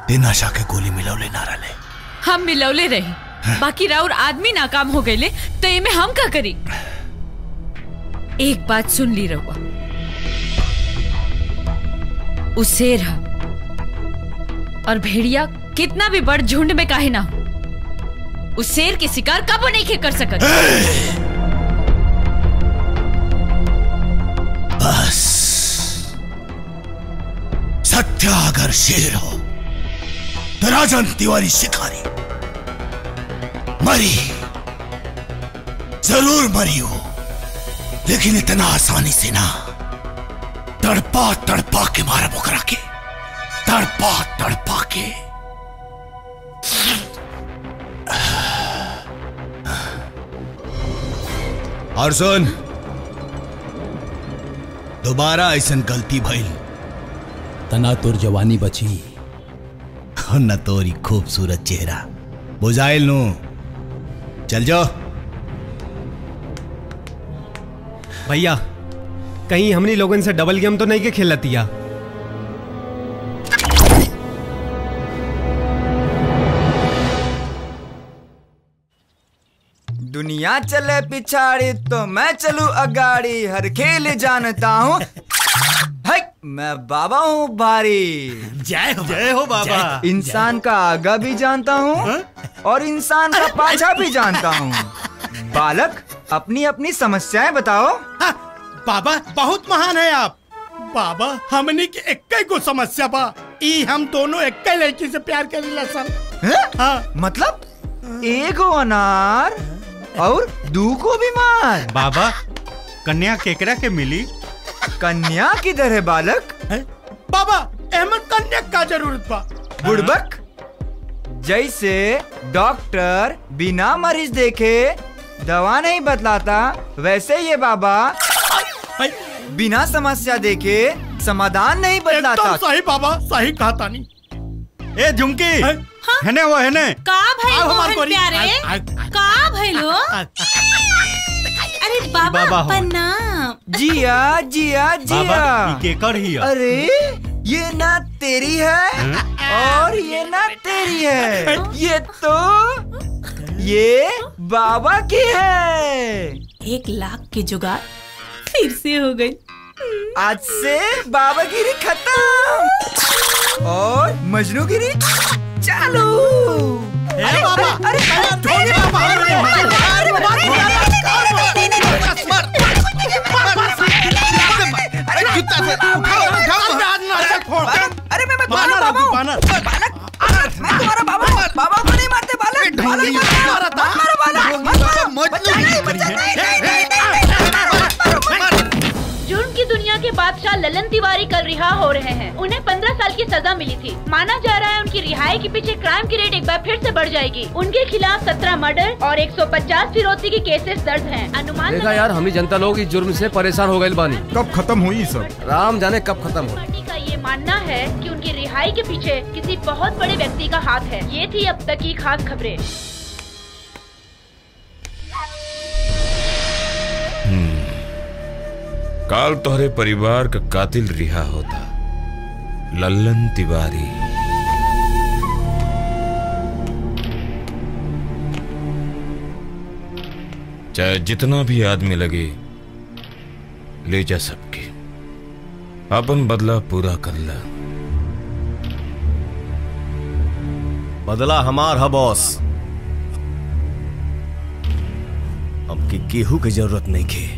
दिन आशा के गोली मिलौले ना रहे। हम मिलौले रहे, बाकी राउर आदमी नाकाम हो गए तो इमे हम का करी। एक बात सुन ली रहुआ, उस शेर है और भेड़िया कितना भी बड़ झुंड में काहे ना हो, उस शेर के शिकार कबो नहीं कर सकत। बस सत्या अगर शेर हो तो राजन तिवारी शिकारी मरी, जरूर मरी हो, लेकिन इतना आसानी से ना। तड़पा तड़पा के मारा बुकरा के, तड़पा तड़पा के। और सुन, दोबारा ऐसन गलती भइल तना तोर जवानी बची और न तोरी खूबसूरत चेहरा बुझाइल नु। चल जाओ भैया, कहीं हमनी लोगन से डबल गेम तो नहीं के खेलतिया। दुनिया चले पिछाड़ी तो मैं चलूं अगाड़ी, हर खेल जानता हूँ। मैं बाबा हूँ भारी। जय हो बाबा। इंसान का आगा भी जानता हूँ और इंसान का पाछा भी जानता हूँ। बालक, अपनी अपनी समस्याएं बताओ। बाबा बहुत महान है आप। बाबा हमनी के एक को समस्या बा, ई हम दोनों एक लड़की से प्यार करीला सन। हाँ? मतलब एगो अनार और दू को बीमार। बाबा कन्या केकरा के मिली? कन्या किधर है बालक? बाबा अहमद कन्या का जरूरत बा। बुड़बक, जैसे डॉक्टर बिना मरीज देखे दवा नहीं बतलाता, वैसे ये बाबा बिना समस्या देखे समाधान नहीं बतलाता। एकदम सही बाबा, सही कहा तानी। ए झुमकी, हेने वो हेने। का भाई मोहन प्यारे, का भइलो? अरे बाबा प्रणाम। जिया जिया जिया। केकर ही है? अरे ये ना तेरी है और ये ना तेरी है, ये बाबा की है। 1 लाख की जुगाड़ फिर से हो गई। आज से बाबागिरी खत्म और मजनूगिरी चालू। अरे बाबा, बाबा को नहीं मारते जुर्म की दुनिया के बादशाह ललन तिवारी कल रिहा हो रहे हैं। उन्हें 15 साल की सजा मिली थी। माना जा रहा है उनकी रिहाई के पीछे क्राइम की रेट एक बार फिर से बढ़ जाएगी। उनके खिलाफ 17 मर्डर और 150 फिरौती के केसेस दर्ज हैं। अनुमान देखा यार, हम ही जनता लोग इस जुर्म से परेशान हो गए बानी। कब खत्म हुई सब? राम जाने कब खत्म हो। पार्टी का ये मानना है कि उनकी रिहाई के पीछे किसी बहुत बड़े व्यक्ति का हाथ है। ये थी अब तक की खास खबरें। काल तोहरे परिवार का कातिल रिहा होता, लल्लन तिवारी। चाहे जितना भी आदमी लगे, ले जा सबके, अपन बदला पूरा कर ला। बदला हमार है बॉस, अब की केहू की जरूरत नहीं के।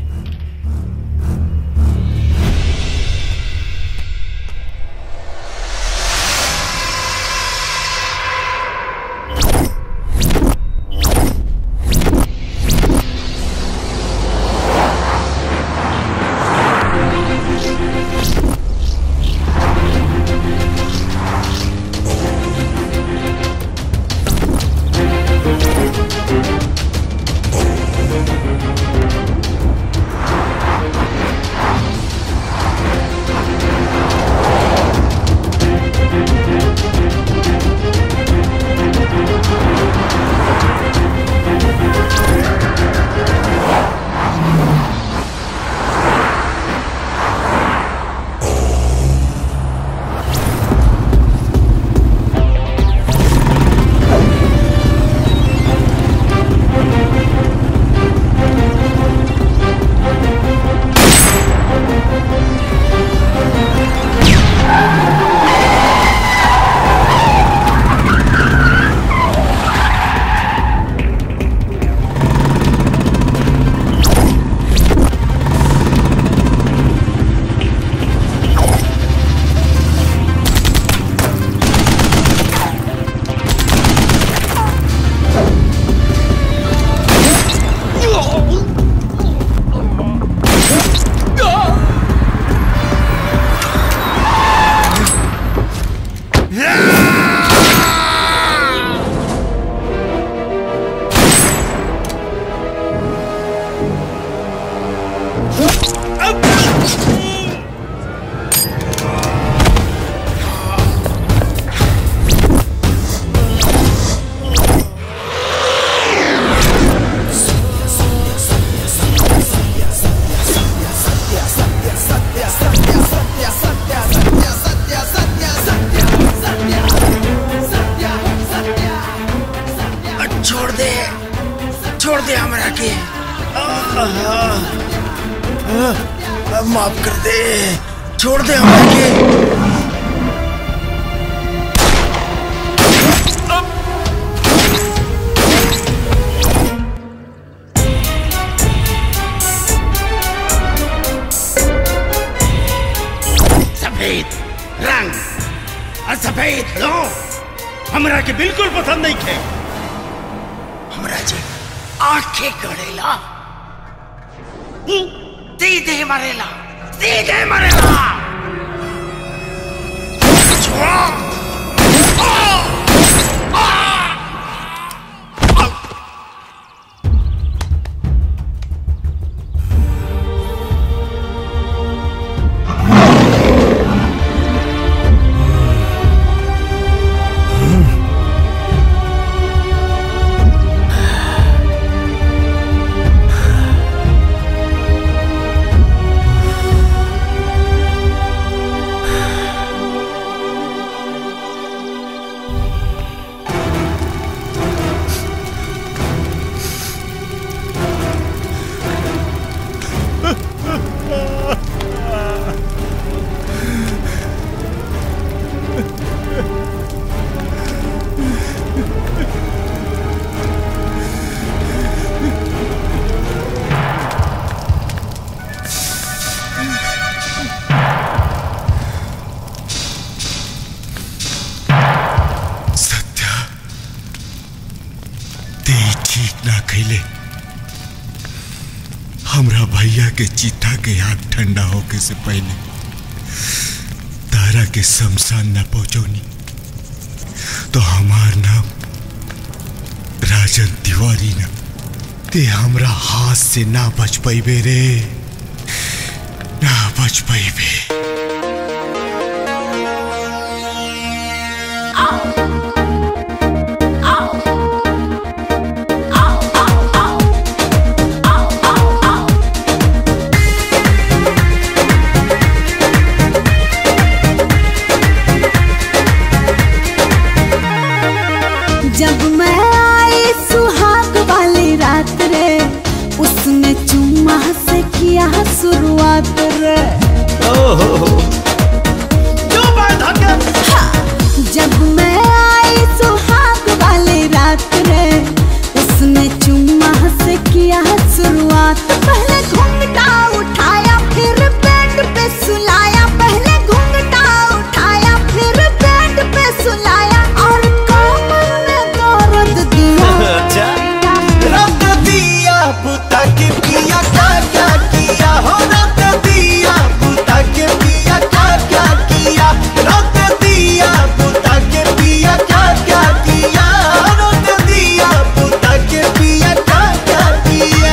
छोड़ दे हमरा के। माफ कर दे, छोड़ दे हमरा के। सफेद रंग और सफेद लो हमरा के बिल्कुल पसंद नहीं थे। हमरा जी आंखें गड़ेला, सीधे मरेला, सीधे मरेला। हमरा भैया के चिता के हाथ ठंडा होके से पहले तारा के शमशान न पहुंचोनी तो हमार नाम राजन तिवारी न ते हमरा हाथ से ना बच पैबे रे, ना बच पैबे। जब मैं आई सुहाग वाली रात रे, उसने चुम्मा से किया शुरुआत रे। जब मैं आई सुहाग वाली रात रे, उसने चुम्मा से किया शुरुआत। पहले घूंघटा उठाया फिर बेड पे सुलाया, पहले घूंघटा उठाया फिर बेड पे सुलाया और कमर में दर्द दिया। रख दिया बुता के पिया क्या क्या किया हो, रख दिया बुता के पिया क्या क्या किया, रख दिया बुता के पिया क्या क्या किया, रख दिया बुता के पिया क्या क्या किया।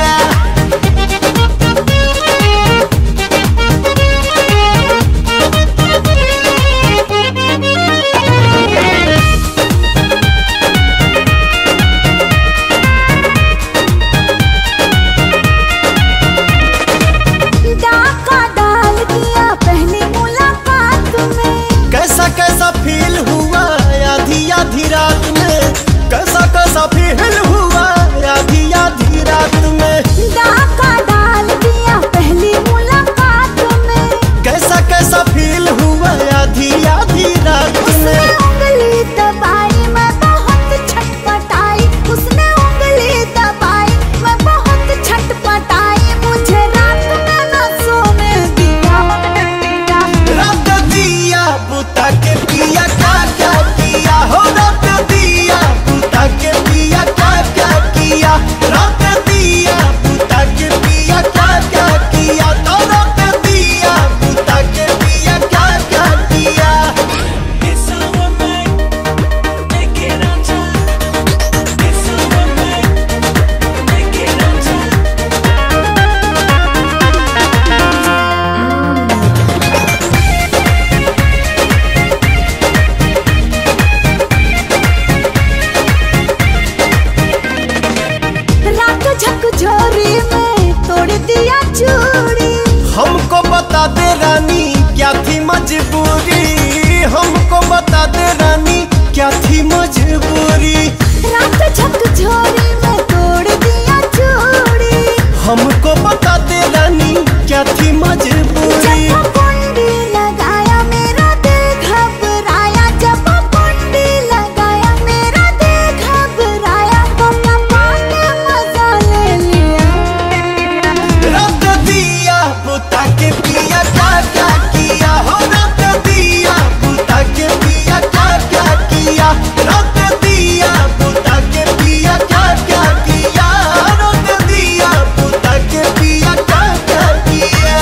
झकझोरी में तोड़ दिया चूड़ी। हमको बता दे रानी क्या थी मजबूरी, हमको बता दे रानी क्या थी मजबूरी। रात झकझोरी में तोड़ दिया चूड़ी। हमको बता दे रानी क्या थी मजबूरी। जब कुंडी लगाया मेरा दिल घबराया, जब कुंडी लगाया मेरा दिल घबराया, तो पाने मजा ले लिया। रात दिया बुता के पिया क्या क्या किया हो, रात दिया बुता के पिया क्या क्या किया, रात दिया बुता के पिया क्या क्या किया, रात दिया बुता के पिया क्या क्या किया।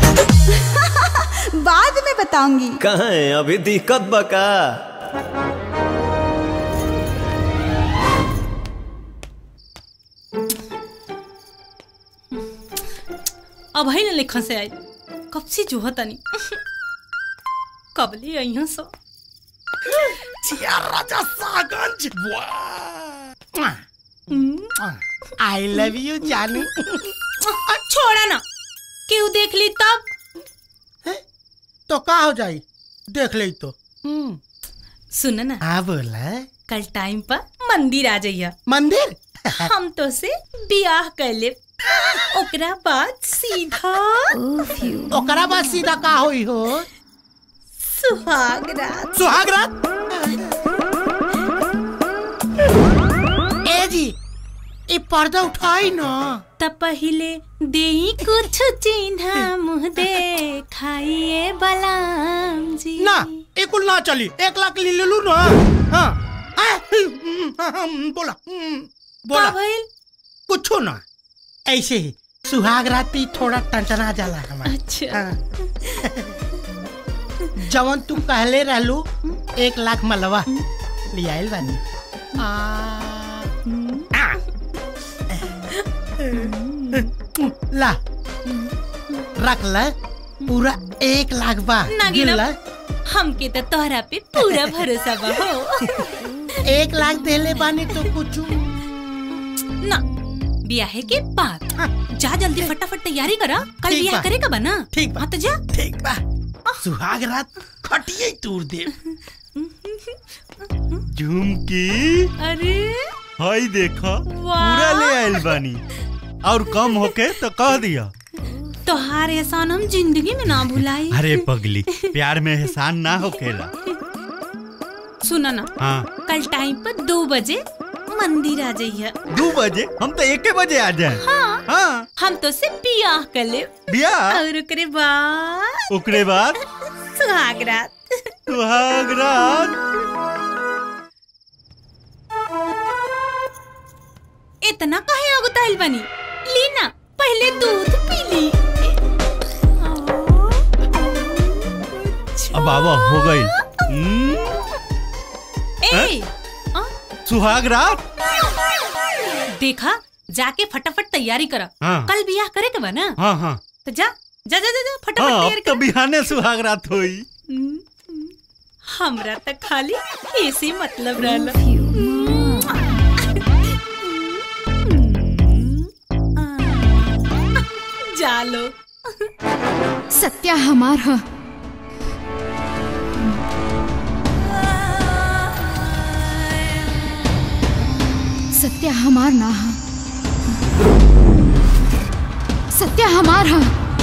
बाद में बताऊंगी। कहाँ है अभी दिक्कत बका। अब है ना लेखन से आई कब से जो होता नहीं कबले यहाँ सो राजा सागंज। आई लव यू जानू। छोड़ा ना क्यों देख ली तब तो का हो जाई देख ले तो। सुन ना। हाँ बोला। कल टाइम पर मंदिर आ जाइए। मंदिर हम तो से बियाह कर ले ओकरा बाद सीधा ओकरा बाद सीधा का होई हो। सुहाग रात। सुहाग रात। ए जी ये पर्दा उठाई ना। तब पहले देही कुछ चिन्हा मुँह दे खाइए बलाम जी। ना एक ना चली 1 लाख ले लू ना। हाँ बोला बोला कुछ ना ऐसे ही सुहाग रात पे थोड़ा टंटना जाला हमारा। अच्छा जवन तू कहले रहलू 1 लाख मलवा ले आइल बानी। ला रख ला पूरा 1 लाख बा। नागिना हमके तो तोहरा पे पूरा भरोसा बा हो। 1 लाख देले बानी तो कुछ ना ब्याह के बाद जा जल्दी फटाफट तैयारी करा कल ब्याह करे का बना। ठीक बा। हाँ तो जा। ठीक बा सुहाग रात खटिए तूर दे। झुमकी अरे हाय देखा पूरा ले आइल बानी और कम होके तो कह दिया। तोहार एहसान हम जिंदगी में ना भुलाई। अरे पगली प्यार में एहसान ना होखेला। सुना ना। हाँ कल टाइम पर 2 बजे मंदिर आ जाइए। 2 बजे हम तो 1 बजे आ जाए। हाँ, हाँ। हम तो से बियाह कर ले। बियाह और ओकरे बाद सुहाग रात। सुहाग रात। इतना काहे अगुताइल बनी लीना पहले दूध पी ली। अब बाबा हो गई। ए सुहाग रात देखा जाके फटाफट तैयारी करा। हाँ। कल बियाह करे के बा ना। हाँ हाँ तो जा जा जा जा फटाफट तैयारी तो बिहाने सुहाग रात होई। हमरा तक खाली ऐसे मतलब रहला। जालो सत्या हमार है। सत्या हमार ना है। सत्या हमार है।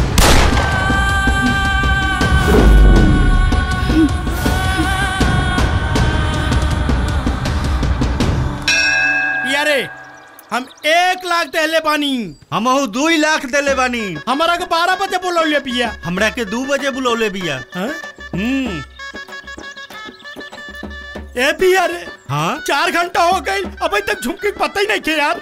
यारे हम 1 लाख देले बानी। हम 2 लाख देले बानी। हमारा के 12 बजे बुलौले बिया। हमरा के 2 बजे बुलौले बिया। ए बिया रे। हाँ 4 घंटा हो गई अभी तक झुमकी पता ही नहीं थे यार।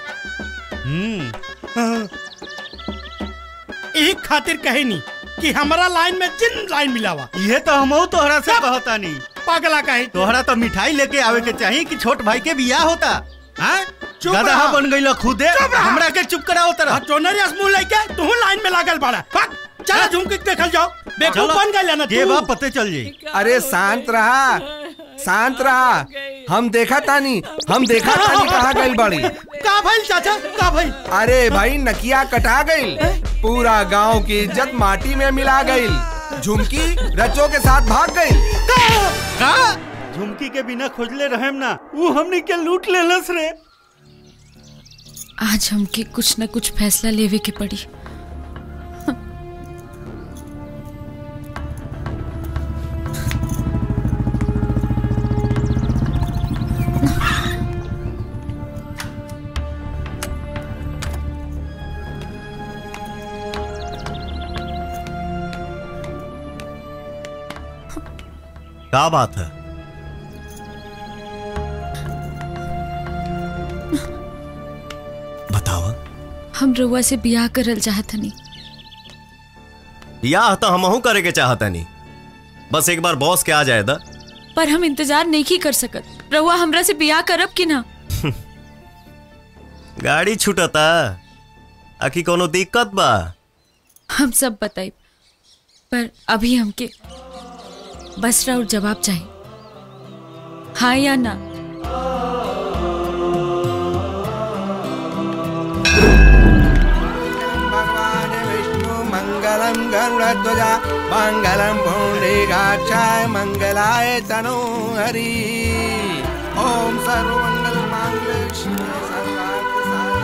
एक खातिर कहे नहीं कि हमारा लाइन में जिन लाइन मिलावा। ये तो हम तोहरा से कहता नहीं। पागला कहे तोहरा तो मिठाई लेके आवे के चाहिए कि छोट भाई के बियाह होता। गधा बन गई खुदे हमरा के चुप कराओ तरह। चोनरिया मुंह लेके तू लाइन में लागल बाड़ा। चला झुमकी देखल जाओ। बेवकूफ बन गई ना ये बात पते चल जाई। अरे शांत रहा शांत रहा। हम देखा तानी कहाँ गई बड़ी। का भाई चाचा, का भाई? अरे भाई नकिया कटा गई, पूरा गांव की इज्जत माटी में मिला गई। झुमकी रचो के साथ भाग गई। का? झुमकी के बिना खोजले रहेम ना, वो हमनी के लूट लेलस रे। आज हमके कुछ न कुछ फैसला लेवे के पड़ी। क्या बात है? बताओ। हम रउआ से बियाह करल चाहतनी। बियाह तो हमहू करे के चाहतनी, बस एक बार बॉस के आ जाए दा। पर हम इंतजार नहीं कर सकत। रउआ हमरा से बियाह करब कि ना? गाड़ी छूटता आखी कोनो दिक्कत बा? हम सब बताई, पर अभी हमके बस राउर जवाब चाहिए, हाँ या ना। मंगलम गरुड़ध्वजा मंगलम पुंडरीकाक्षाय मंगलाय तनोहरि। ओम सर्वमंगल मांगल्ये शिवे सर्वार्थ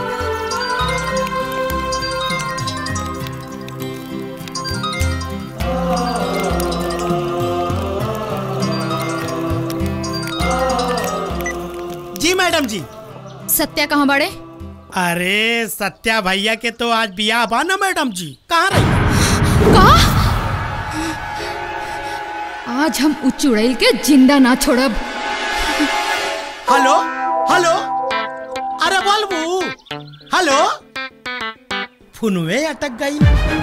साधिके। जी मैडम जी। सत्या कहाँ बड़े? अरे सत्या भैया के तो आज बियाह बा ना मैडम जी, कहाँ रही? आज हम उच्च उड़ैल के जिंदा ना छोड़ब। हेलो हेलो, अरे बोलबू। हेलो, फोनवे अटक गई।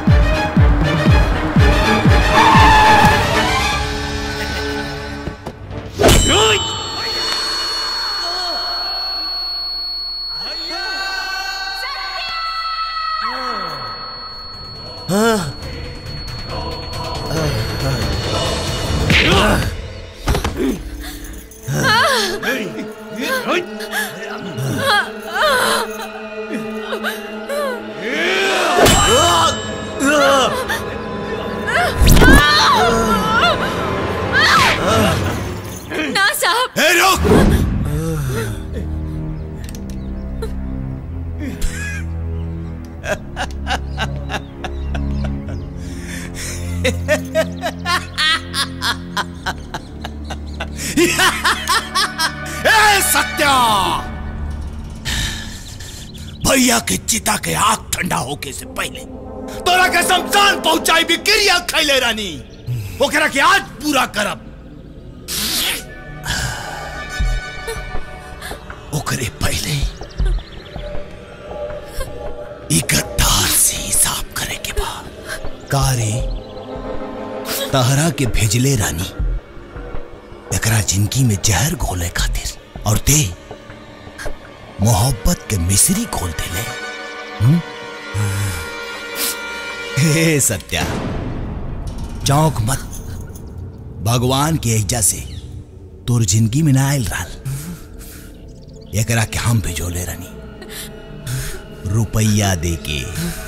ना साहब। ए सत्या, भैया के चिता के आग ठंडा होके से पहले तोरा के शमशान पहुंचाई भी क्रिया खैले रानी, ओकरा के आज पूरा करब। ओकरे पहले ई गद्दार से हिसाब करे के बाद कारे तहरा के भेजले रानी एकरा जिंदगी में जहर घोले खातिर, और ते मोहब्बत के मिश्री खोल देले। हे सत्या, चौंक मत, भगवान के एजा से तोर जिंदगी में ना आयल रहल, एकरा के हम भेजोले रानी रुपया दे के।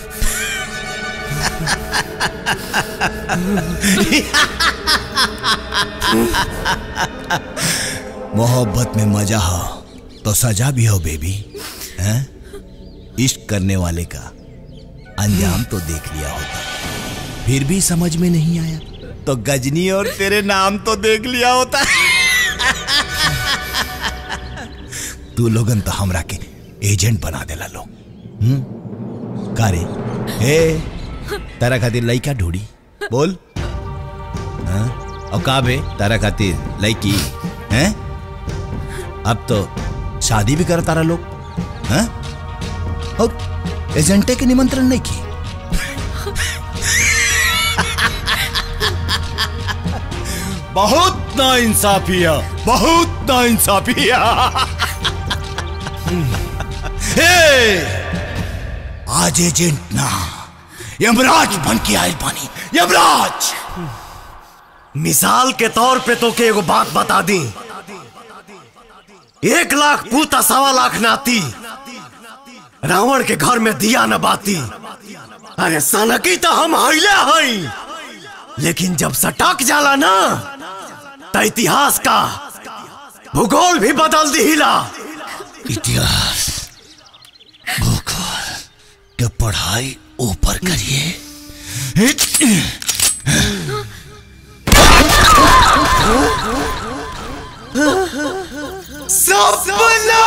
मोहब्बत में मजा हो तो सजा भी हो बेबी, हैं? इश्क करने वाले का अंजाम तो देख लिया होता, फिर भी समझ में नहीं आया तो गजनी और तेरे नाम तो देख लिया होता। तू लोगन तो हमरा के एजेंट बना देला लोग। कारे ए तारा खातिर लइका ढूंढी बोल, और का बे तारा खातिर लइकी हैं? अब तो शादी भी कर तारा लोग हैं? और एजेंटे के निमंत्रण नहीं की। बहुत नाइंसाफी है, बहुत नाइंसाफी है। आज एजेंट ना यमराज बन के आयल पानी, यमराज। मिसाल के तौर पे तो के एगो बात बता दी, 1 लाख पूता 1.25 लाख नाती, रावण के घर में दिया न बाती। अरे सनकी तो हम हईले हई, लेकिन जब सटक जाला ना तो इतिहास का भूगोल भी बदल दिहिला। इतिहास भूगोल के पढ़ाई ऊपर करिए। सपना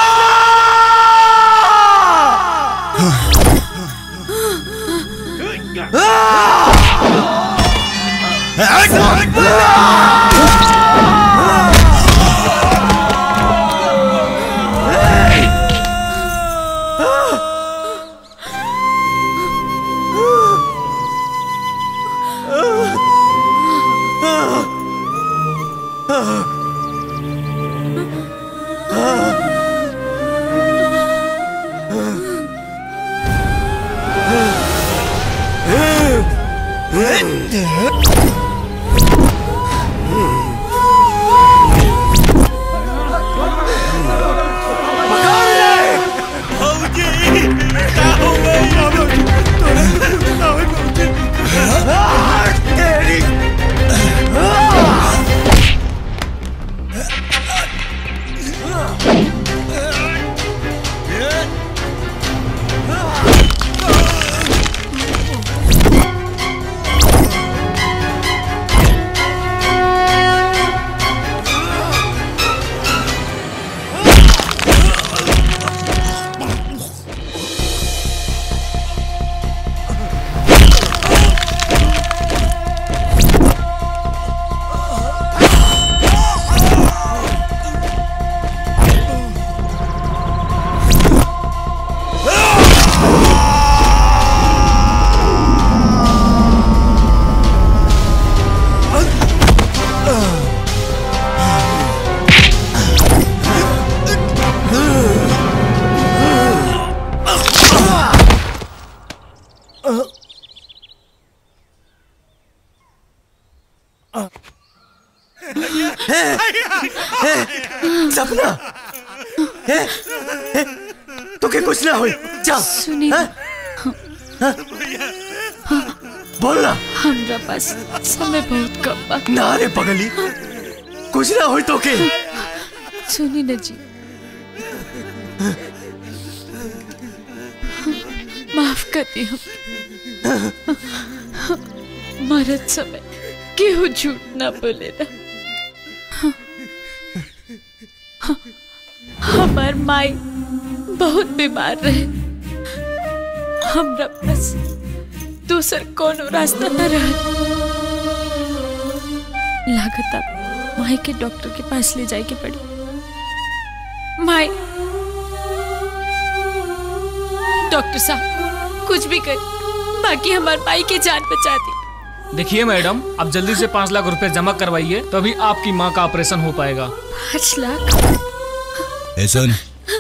सपना तो के कुछ ना हुई। चल सुनी बोलना। हमरा पास समय बहुत कम बा। ना रे पगली, कुछ ना हुई तो के। सुनी न जी, माफ कर दी हम। मरत समय केहू झूठ ना बोले ना। हमार माई बहुत बीमार रहे, हमरा पास दूसर कोनो रास्ता न रहा। लागत अब माई के डॉक्टर के पास ले जाए के पड़ी। माई, डॉक्टर साहब कुछ भी कर, बाकी हमार माई की जान बचा दी। देखिए मैडम, आप जल्दी से 5 लाख रुपए जमा करवाइए, तभी आपकी माँ का ऑपरेशन हो पाएगा। 5 लाख? सुन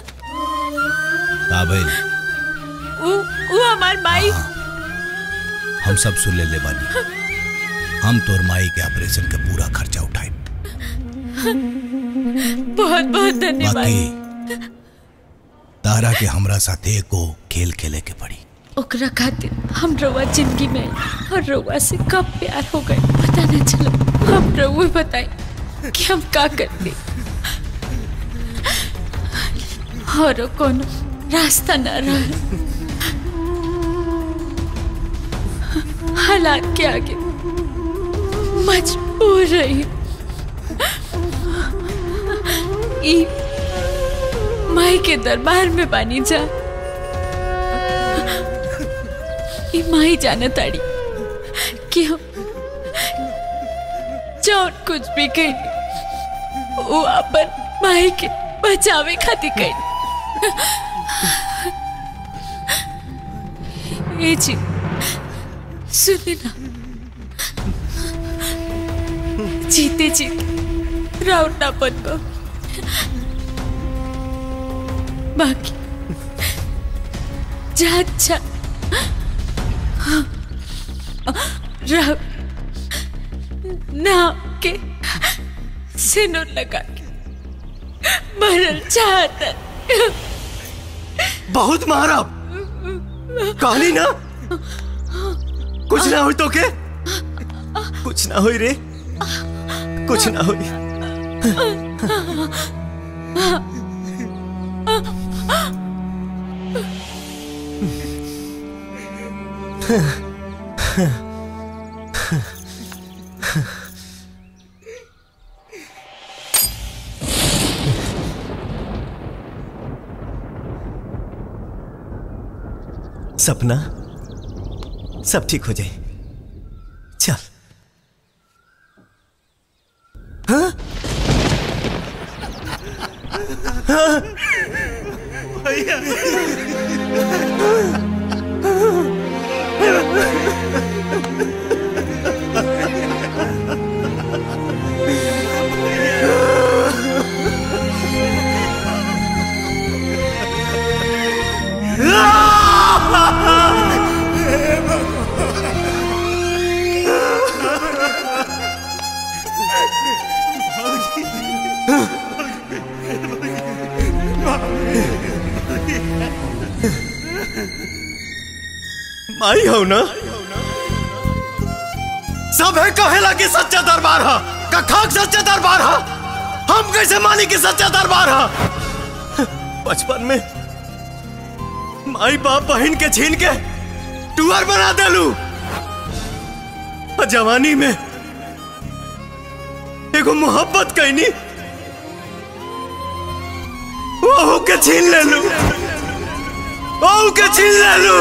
भाई, वो हमार माई। हम सब सुन ले बानी। हम तोर माई के ऑपरेशन का पूरा खर्चा उठाए। बहुत बहुत धन्यवाद। बाकी तारा के हमरा साथे को खेल खेले के पड़ी। ओकरा खातिर हम रउआ जिंदगी में और रउआ से कब प्यार हो गए पता न चला। हम रउआ बताए कि हम का करते और कोनो रास्ता न रहा। हालात के आगे मजबूर रही। माई के दरबार में बानी जा। माई जाने ताड़ी कि हम जो कुछ भी कही वो अपन माई के बचावे खातिर कही। ये जी सुने ना, जीते जीते राउंड ना बन पाओ, बाकी जात जात राउंड ना के सिनुर लगा के मरल चाहता। बहुत मारा कहली ना, कुछ ना हुई तो के, कुछ ना हुई रे, कुछ ना हुई। सपना सब ठीक हो जाए, चल। हाँ? हाँ? भैया माई हो ना, सब है कहेला कि सच्चा दरबार है, कखाक सच्चा दरबार है, हम कैसे मानी कि सच्चा दरबार है। बचपन में माई बाप बहन के छीन के टूअर बना देलू, और जवानी में एगो मोहब्बत कहनी वहू के छीन ले लू, वहू के छीन ले लू।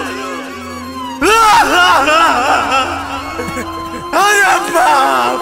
अरे बाप,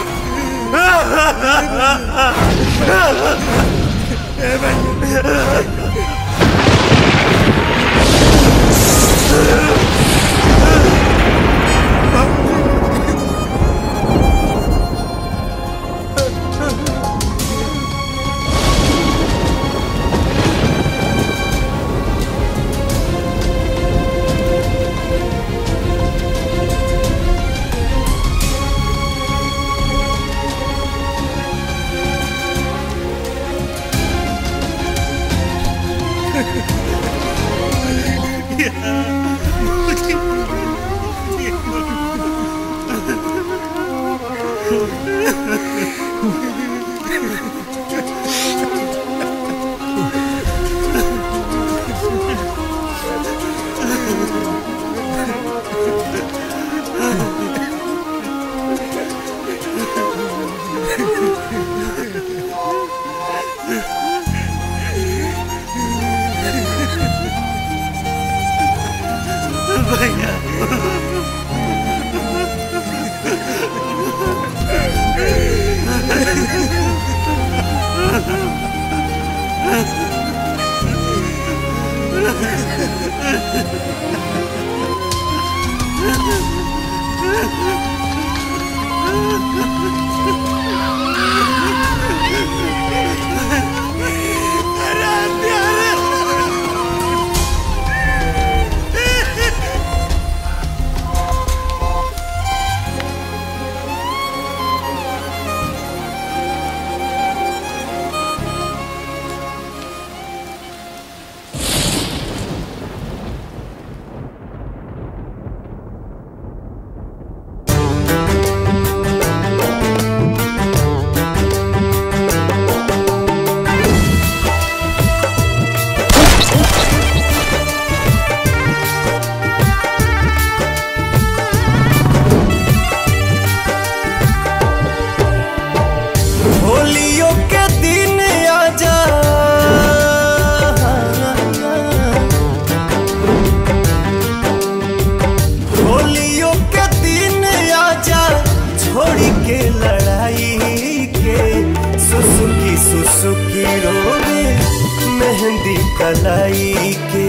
कलाई के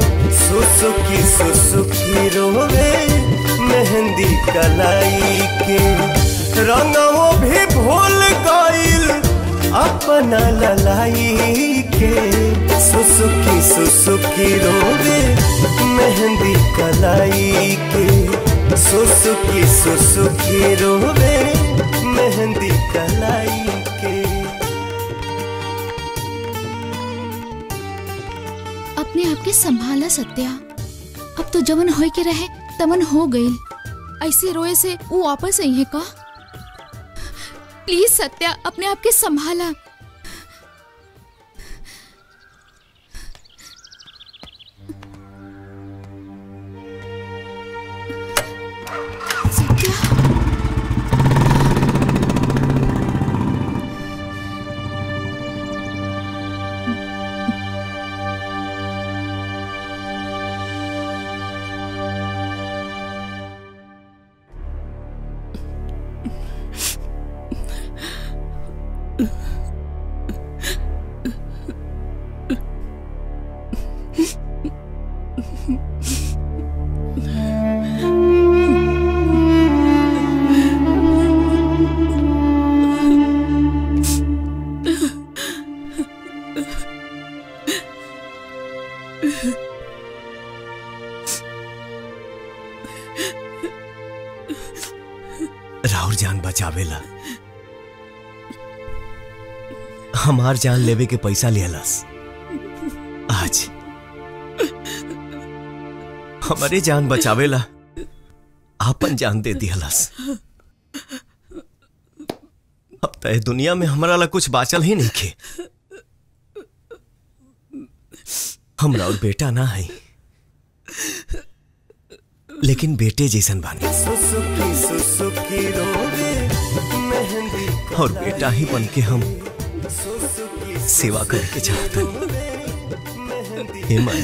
सुसुकी सुसुकी रोवे मेहंदी कलाई के रंगों भी भूल गईल अपना ललाई के सुसुकी सुसुकी रोवे मेहंदी कलाई के सुसुकी सुसुकी रोवे मेहंदी कलाई के। आपके संभाला सत्या। अब तो जवन होए के रहे तमन हो गई। ऐसे रोए से वो वापस आई है का? प्लीज सत्या अपने आप के संभाला। राउर जान बचावेला हमार जान लेवे के पैसा लियालस। आज हमारे जान बचावेला आपन जान दे दियालस। अब तो दुनिया में हमारा ला कुछ बाचल ही नहीं खे। हमरा और बेटा ना है, लेकिन बेटे जैसन बानी और बेटा ही बन के हम सेवा करके चाहते हैं।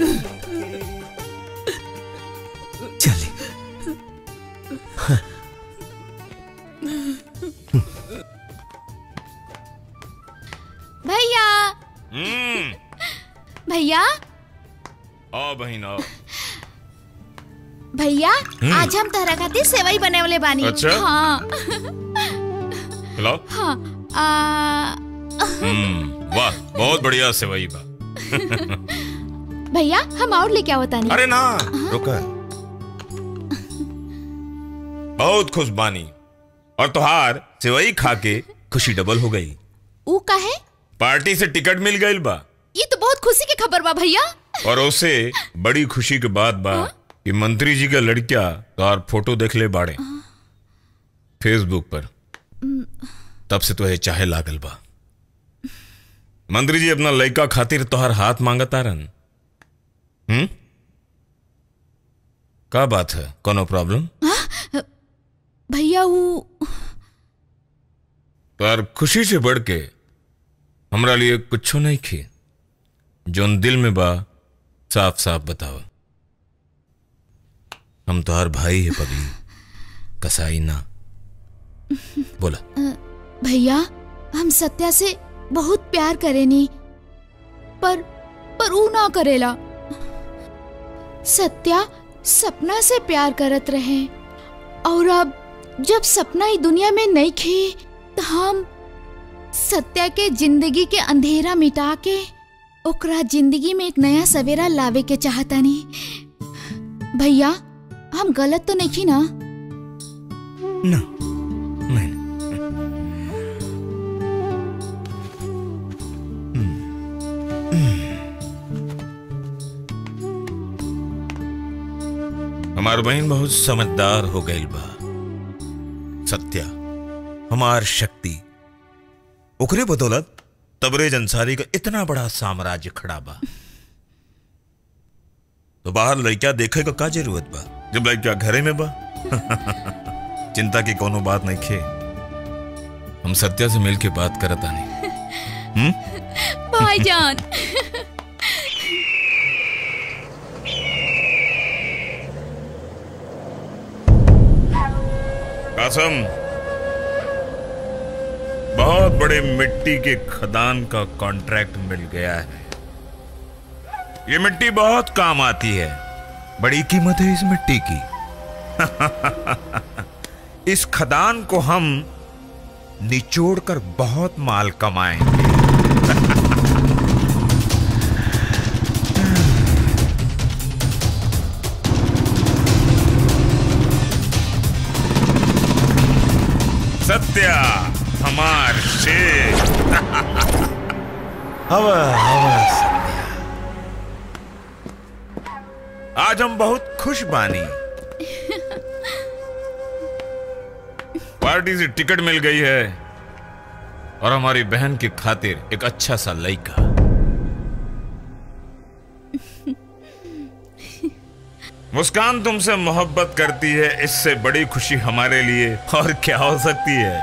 चले भैया भैया आओ बहन आओ। भैया आज हम तहरा खातिर सेवई बने वाले बानी। अच्छा? हाँ खिलाओ। हाँ वाह बहुत बढ़िया सेवई बा। भैया हम और लेके आओ तानी। अरे ना रुका, बहुत खुश बानी और तुहार सेवई खा के खुशी डबल हो गई। ऊ काहे? पार्टी से टिकट मिल गई बा। ये तो बहुत खुशी की खबर बा भैया। और उससे बड़ी खुशी की बात बा कि मंत्री जी का लड़का तार फोटो देख ले बाड़े फेसबुक पर। तब से तो चाहे लागल बा। मंत्री जी अपना लड़का खातिर तोहर हाथ मांगता रन। का बात है, कोनो प्रॉब्लम? भैया वो तार खुशी से बढ़ के हमरा लिए कुछ नहीं खे। जोन दिल में बा साफ साफ बताओ। हम तो हर भाई है पगली, कसाई ना। बोला। भैया हम सत्या से बहुत प्यार करेनी, पर ऊ ना करेला। सत्या सपना से प्यार करत रहे और अब जब सपना ही दुनिया में नहीं खे तो हम सत्या के जिंदगी के अंधेरा मिटा के ओकरा जिंदगी में एक नया सवेरा लावे के चाहतानी। भैया हम गलत तो नहीं ना? ना नहीं। हमार बहन बहुत समझदार हो गई बा। सत्या हमार शक्ति ओकरे बदौलत तबरेज अंसारी का इतना बड़ा साम्राज्य खड़ा बा। तो बाहर लड़का देखे का का जरूरत बा जब लड़का घरे में बा। चिंता की कोनो बात नहीं खे। हम सत्या से मिल के बात करता नहीं। भाईजान कासम बहुत बड़े मिट्टी के खदान का कॉन्ट्रैक्ट मिल गया है। ये मिट्टी बहुत काम आती है, बड़ी कीमत है इस मिट्टी की। इस खदान को हम निचोड़कर बहुत माल कमाएंगे। सत्या हमार शेर। हवा हवा आज हम बहुत खुश बानी। पार्टी से टिकट मिल गई है और हमारी बहन की खातिर एक अच्छा सा लड़का। मुस्कान तुमसे मोहब्बत करती है, इससे बड़ी खुशी हमारे लिए और क्या हो सकती है।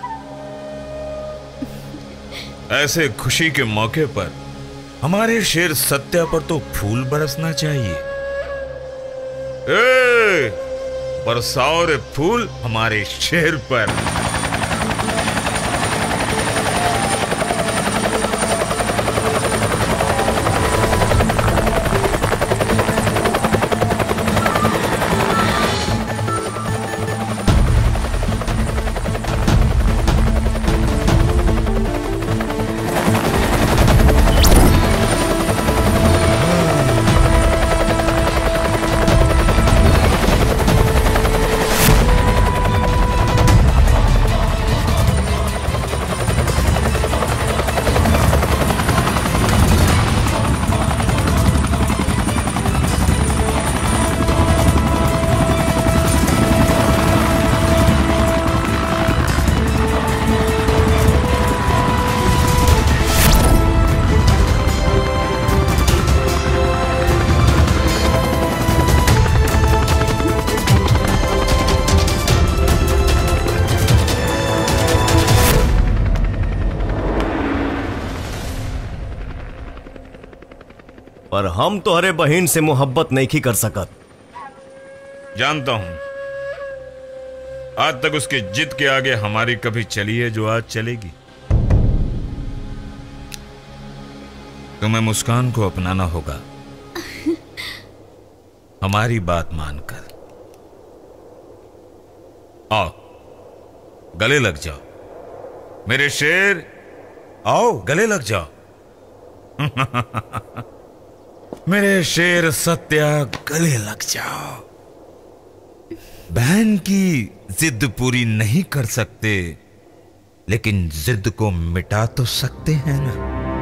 ऐसे खुशी के मौके पर हमारे शेर सत्या पर तो फूल बरसना चाहिए। बरसाओ रे फूल हमारे शेर पर। पर हम तो हरे बहन से मोहब्बत नहीं कर सकत। जानता हूं, आज तक उसके जिद के आगे हमारी कभी चली है जो आज चलेगी। तुम्हें मुस्कान को अपनाना होगा, हमारी बात मानकर। आओ गले लग जाओ मेरे शेर, आओ गले लग जाओ। मेरे शेर सत्या गले लग जाओ। बहन की जिद पूरी नहीं कर सकते, लेकिन जिद को मिटा तो सकते हैं ना।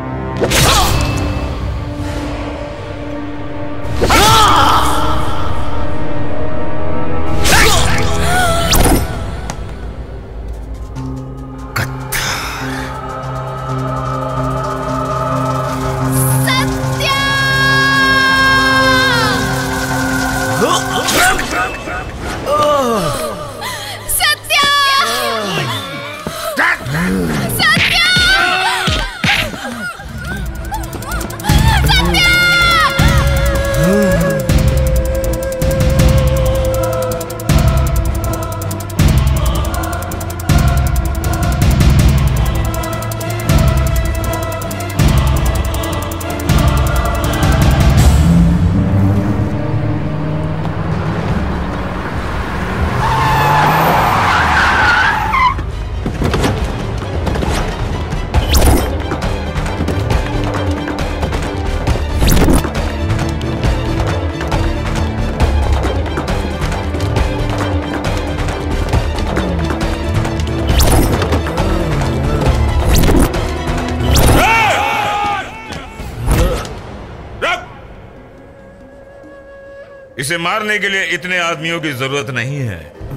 इसे मारने के लिए इतने आदमियों की जरूरत नहीं है।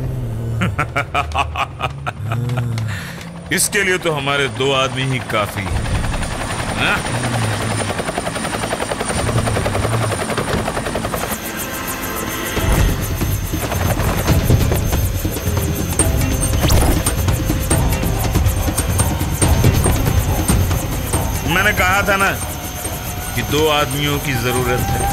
इसके लिए तो हमारे 2 आदमी ही काफी हैं। मैंने कहा था ना कि 2 आदमियों की जरूरत है।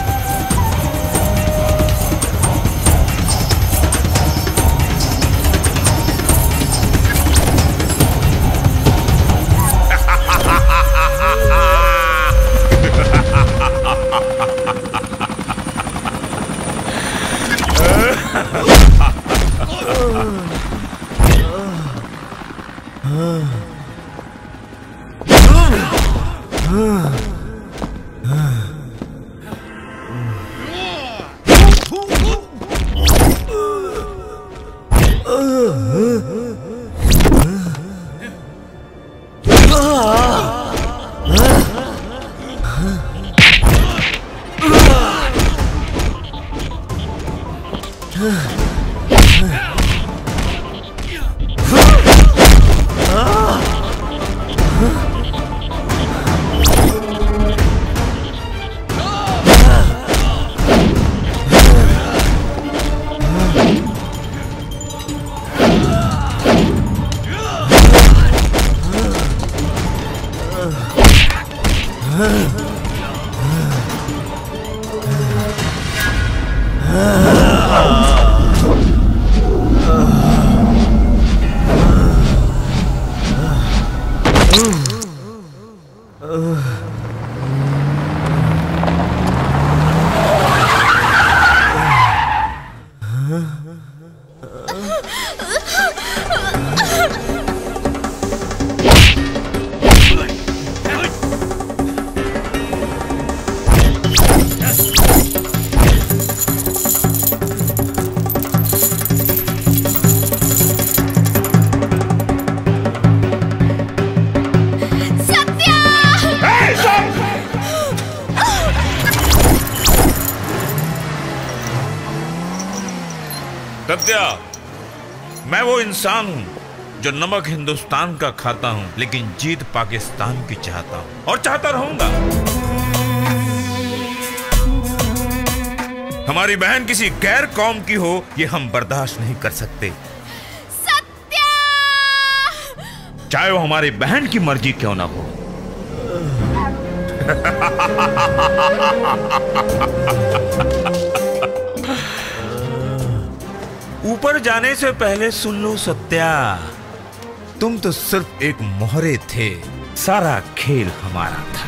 सत्या, मैं वो इंसान हूं जो नमक हिंदुस्तान का खाता हूं, लेकिन जीत पाकिस्तान की चाहता हूं और चाहता रहूंगा। हमारी बहन किसी गैर कौम की हो, ये हम बर्दाश्त नहीं कर सकते। सत्या! चाहे वो हमारी बहन की मर्जी क्यों ना हो। ऊपर जाने से पहले सुन लो सत्या, तुम तो सिर्फ एक मोहरे थे, सारा खेल हमारा था।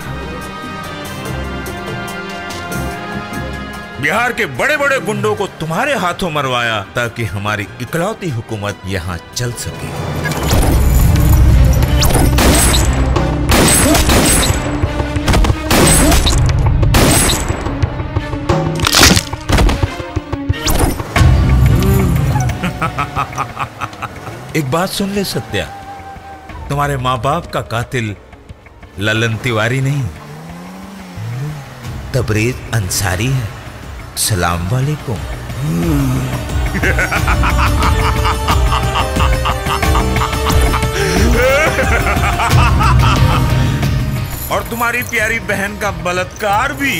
बिहार के बड़े बड़े गुंडों को तुम्हारे हाथों मरवाया ताकि हमारी इकलौती हुकूमत यहां चल सके। एक बात सुन ले सत्या, तुम्हारे माँ बाप का कातिल ललन तिवारी नहीं, तबरेज अंसारी है। सलाम वालेकुम। और तुम्हारी प्यारी बहन का बलात्कार भी।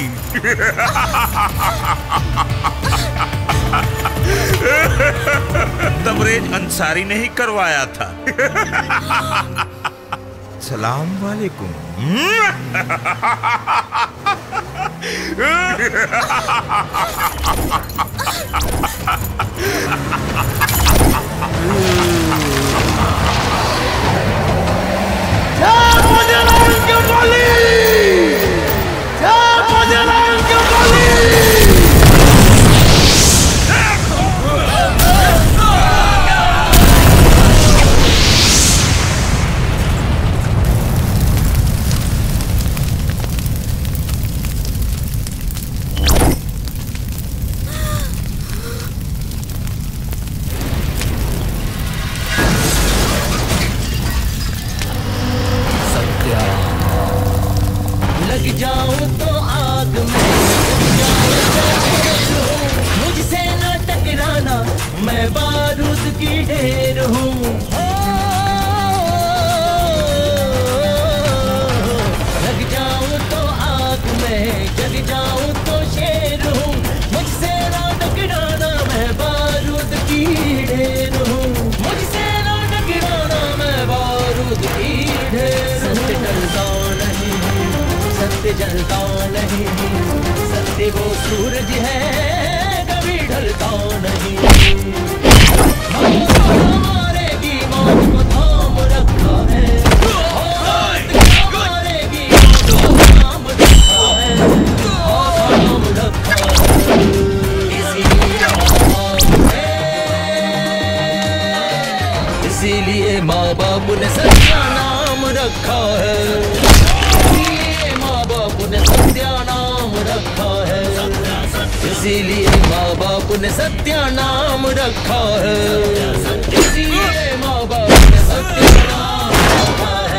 तबरेज अंसारी ने ही करवाया था। सलाम वालेकुम। मैं बारूद की ढेर हूँ। लग जाऊँ तो आग में, जल जाऊँ तो शेर हूँ। मुझसे ना टकराना, मैं बारूद की ढेर हूँ। मुझसे ना टकराना, मैं बारूद की ढेर हूँ। सत्य जलता नहीं, सत्य जलता नहीं, सत्य वो सूरज है कभी ढलता नहीं। मारेगी मौत को थाम रखा है, मारेगी मौत को थाम रखा है, थाम रखा है। इसीलिए माँ बाप ने सत्या नाम रखा है। इसीलिए माँ बाप ने सत्या नाम रखा है। इसीलिए माँ बाप ने सत्या नाम रखा है। इसीलिए माँ बाप ने सत्या नाम रखा है।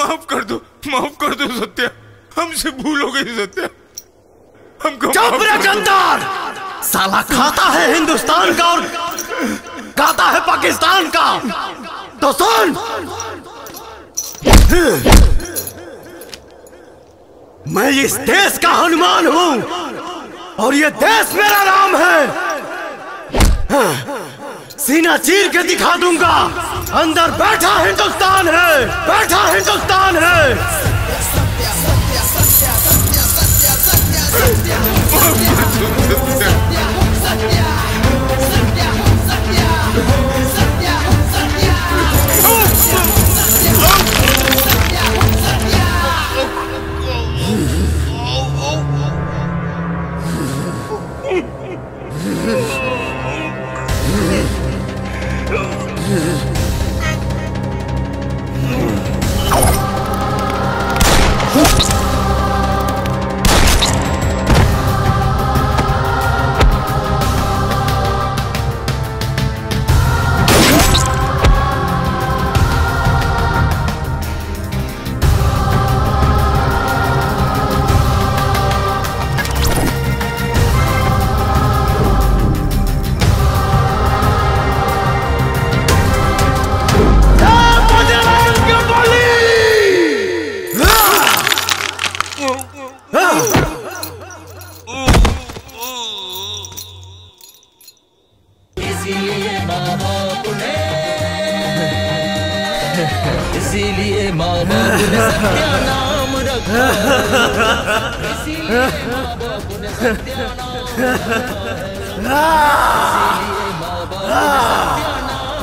माफ कर दो सत्या, हमसे भूल हो गई सत्या, हमको चुप रे गद्दार! साला खाता है हिंदुस्तान का और गाता है पाकिस्तान का। तो सुन, मैं इस देश का हनुमान हूं और ये देश मेरा नाम है। सीना चीर के दिखा दूंगा, अंदर बैठा हिंदुस्तान है, बैठा हिंदुस्तान है। इसीलिए माँ बाप ने सत्या नाम रखा, इसीलिए माँ बाप ने सत्या नाम रखा, इसीलिए माँ बाप ने सत्या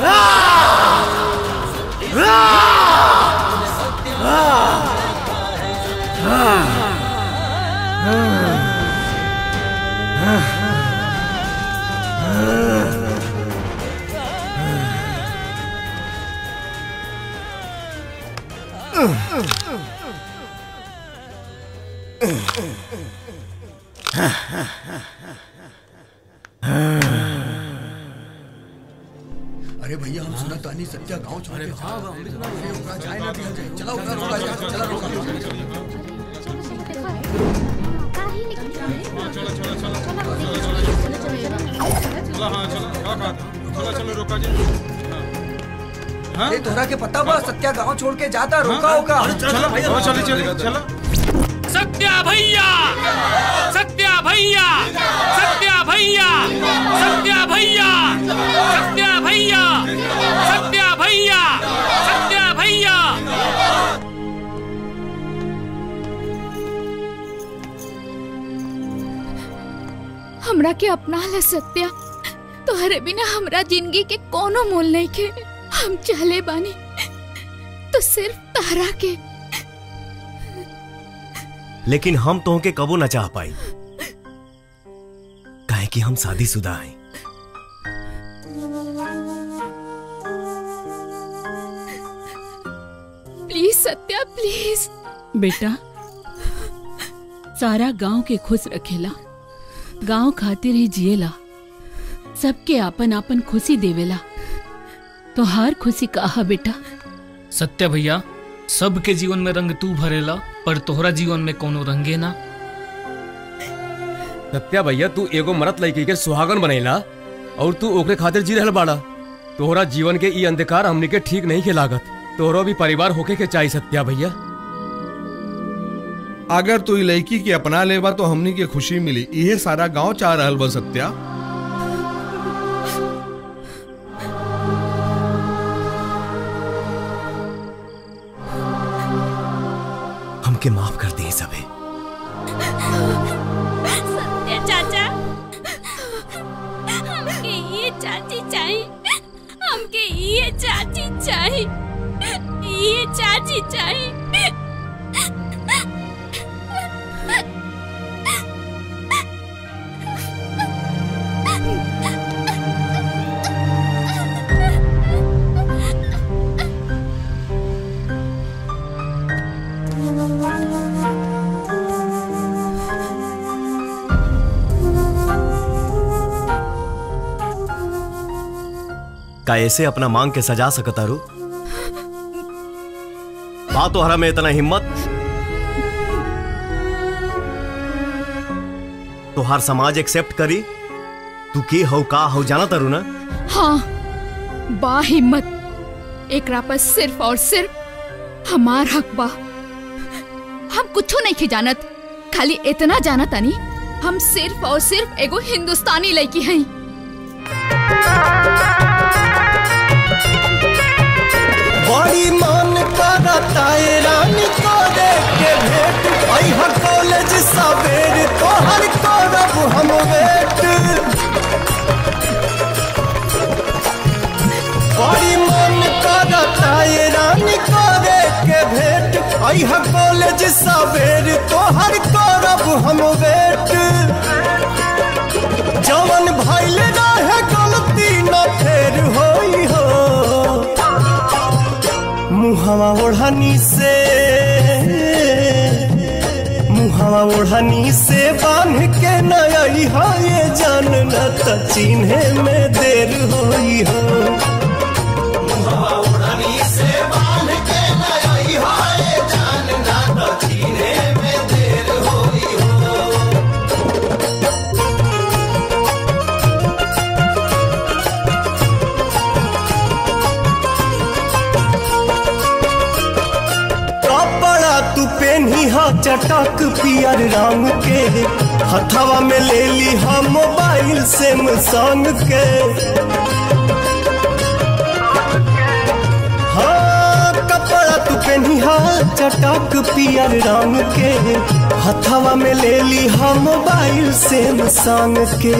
अरे भैया, हम सुना तानी सत्या गांव छोड़ के जाए ना, चला अरे तोहरा के पता बा सत्या गांव छोड़ के जाता, रोका होगा। चलो सत्या भैया, सत्या भैया, सत्या भैया, सत्या भैया, सत्या भैया, सत्या भैया, सत्या भैया। हमरा के अपना ले सत्या, तोहरे बिना हमरा जिंदगी के कोनो मोल नहीं के। हम चले बानी तो सिर्फ तारा के। लेकिन हम तो के कबो न चाह पाई, काहे कि हम शादीशुदा हैं। प्लीज सत्या, प्लीज। बेटा, सारा गांव के खुश रखेला, गांव खातिर ही जिएला, सबके आपन आपन खुशी देवेला। तो हर खुशी कहा बेटा। सत्या भैया, सबके जीवन में रंग तू भरेला, पर तोहरा जीवन में कोनो रंगे ना। सत्या भैया, तू एगो मरत लड़की के सुहागन बनेला और तू ओकरे खातिर जी रहल बाड़ा। तोहरा जीवन के ई अंधकार हमनी के ठीक नहीं के लागत। तोहरो भी परिवार होके के चाहिए सत्या भैया। अगर तू लड़की के अपना लेबा तो हमनी के खुशी मिली, इहे सारा गांव चाह रहल बा सत्या। हमके माफ कर दिए सबे। सत्या चाचा, हमके ये चाची चाहिए, हमके ये चाची चाहिए, ये चाची चाहिए। का ऐसे अपना मांग के सजा सकता रू? बा तोहरा में इतना हिम्मत? तोहार समाज एक्सेप्ट करी? तू के हो का हो जाना तारू ना? हाँ, बा हिम्मत। एकरा पर सिर्फ और सिर्फ हमार हक बा। हम कुछो नहीं जानत, खाली इतना जानत आनी हम सिर्फ और सिर्फ एगो हिंदुस्तानी लड़की हैं। बड़ी मन करता है रानी को देख के भेंट, अइहा कॉलेज सवेर तोहर करब हम वेट। बड़ी मन करता है रानी को देख के भेंट, अइहा कॉलेज सवेर तोहर करब हम वेट। जवन भइल रहे गलती न फेर होई हो, मुहावा ओढ़नी से बांध के नई हो ये जान न त चिन्हे में देर होई हो। मुहावा ओढ़नी से बांध के नई हो ये जान न त चिन्हे में देर होई हो। तू पेन्ही हा चटक पियर रंग के, हथवा में ले ली हा मोबाइल सैमसंग के। हाँ, कपड़ा तू पेन्ही हा चटक पियर रंग के, हथवा में ले ली हा मोबाइल सैमसंग के।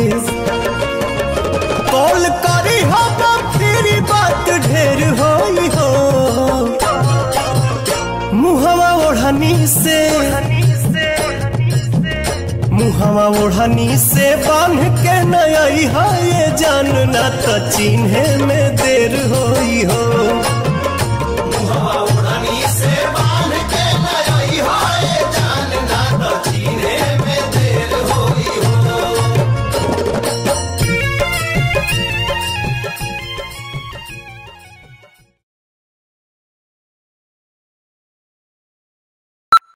कॉल करी हा तेरी बात ढेर होई हो, मुहावा ओढ़नी से बांध के नई हा ये जान न त चिन्हे में देर होई हो।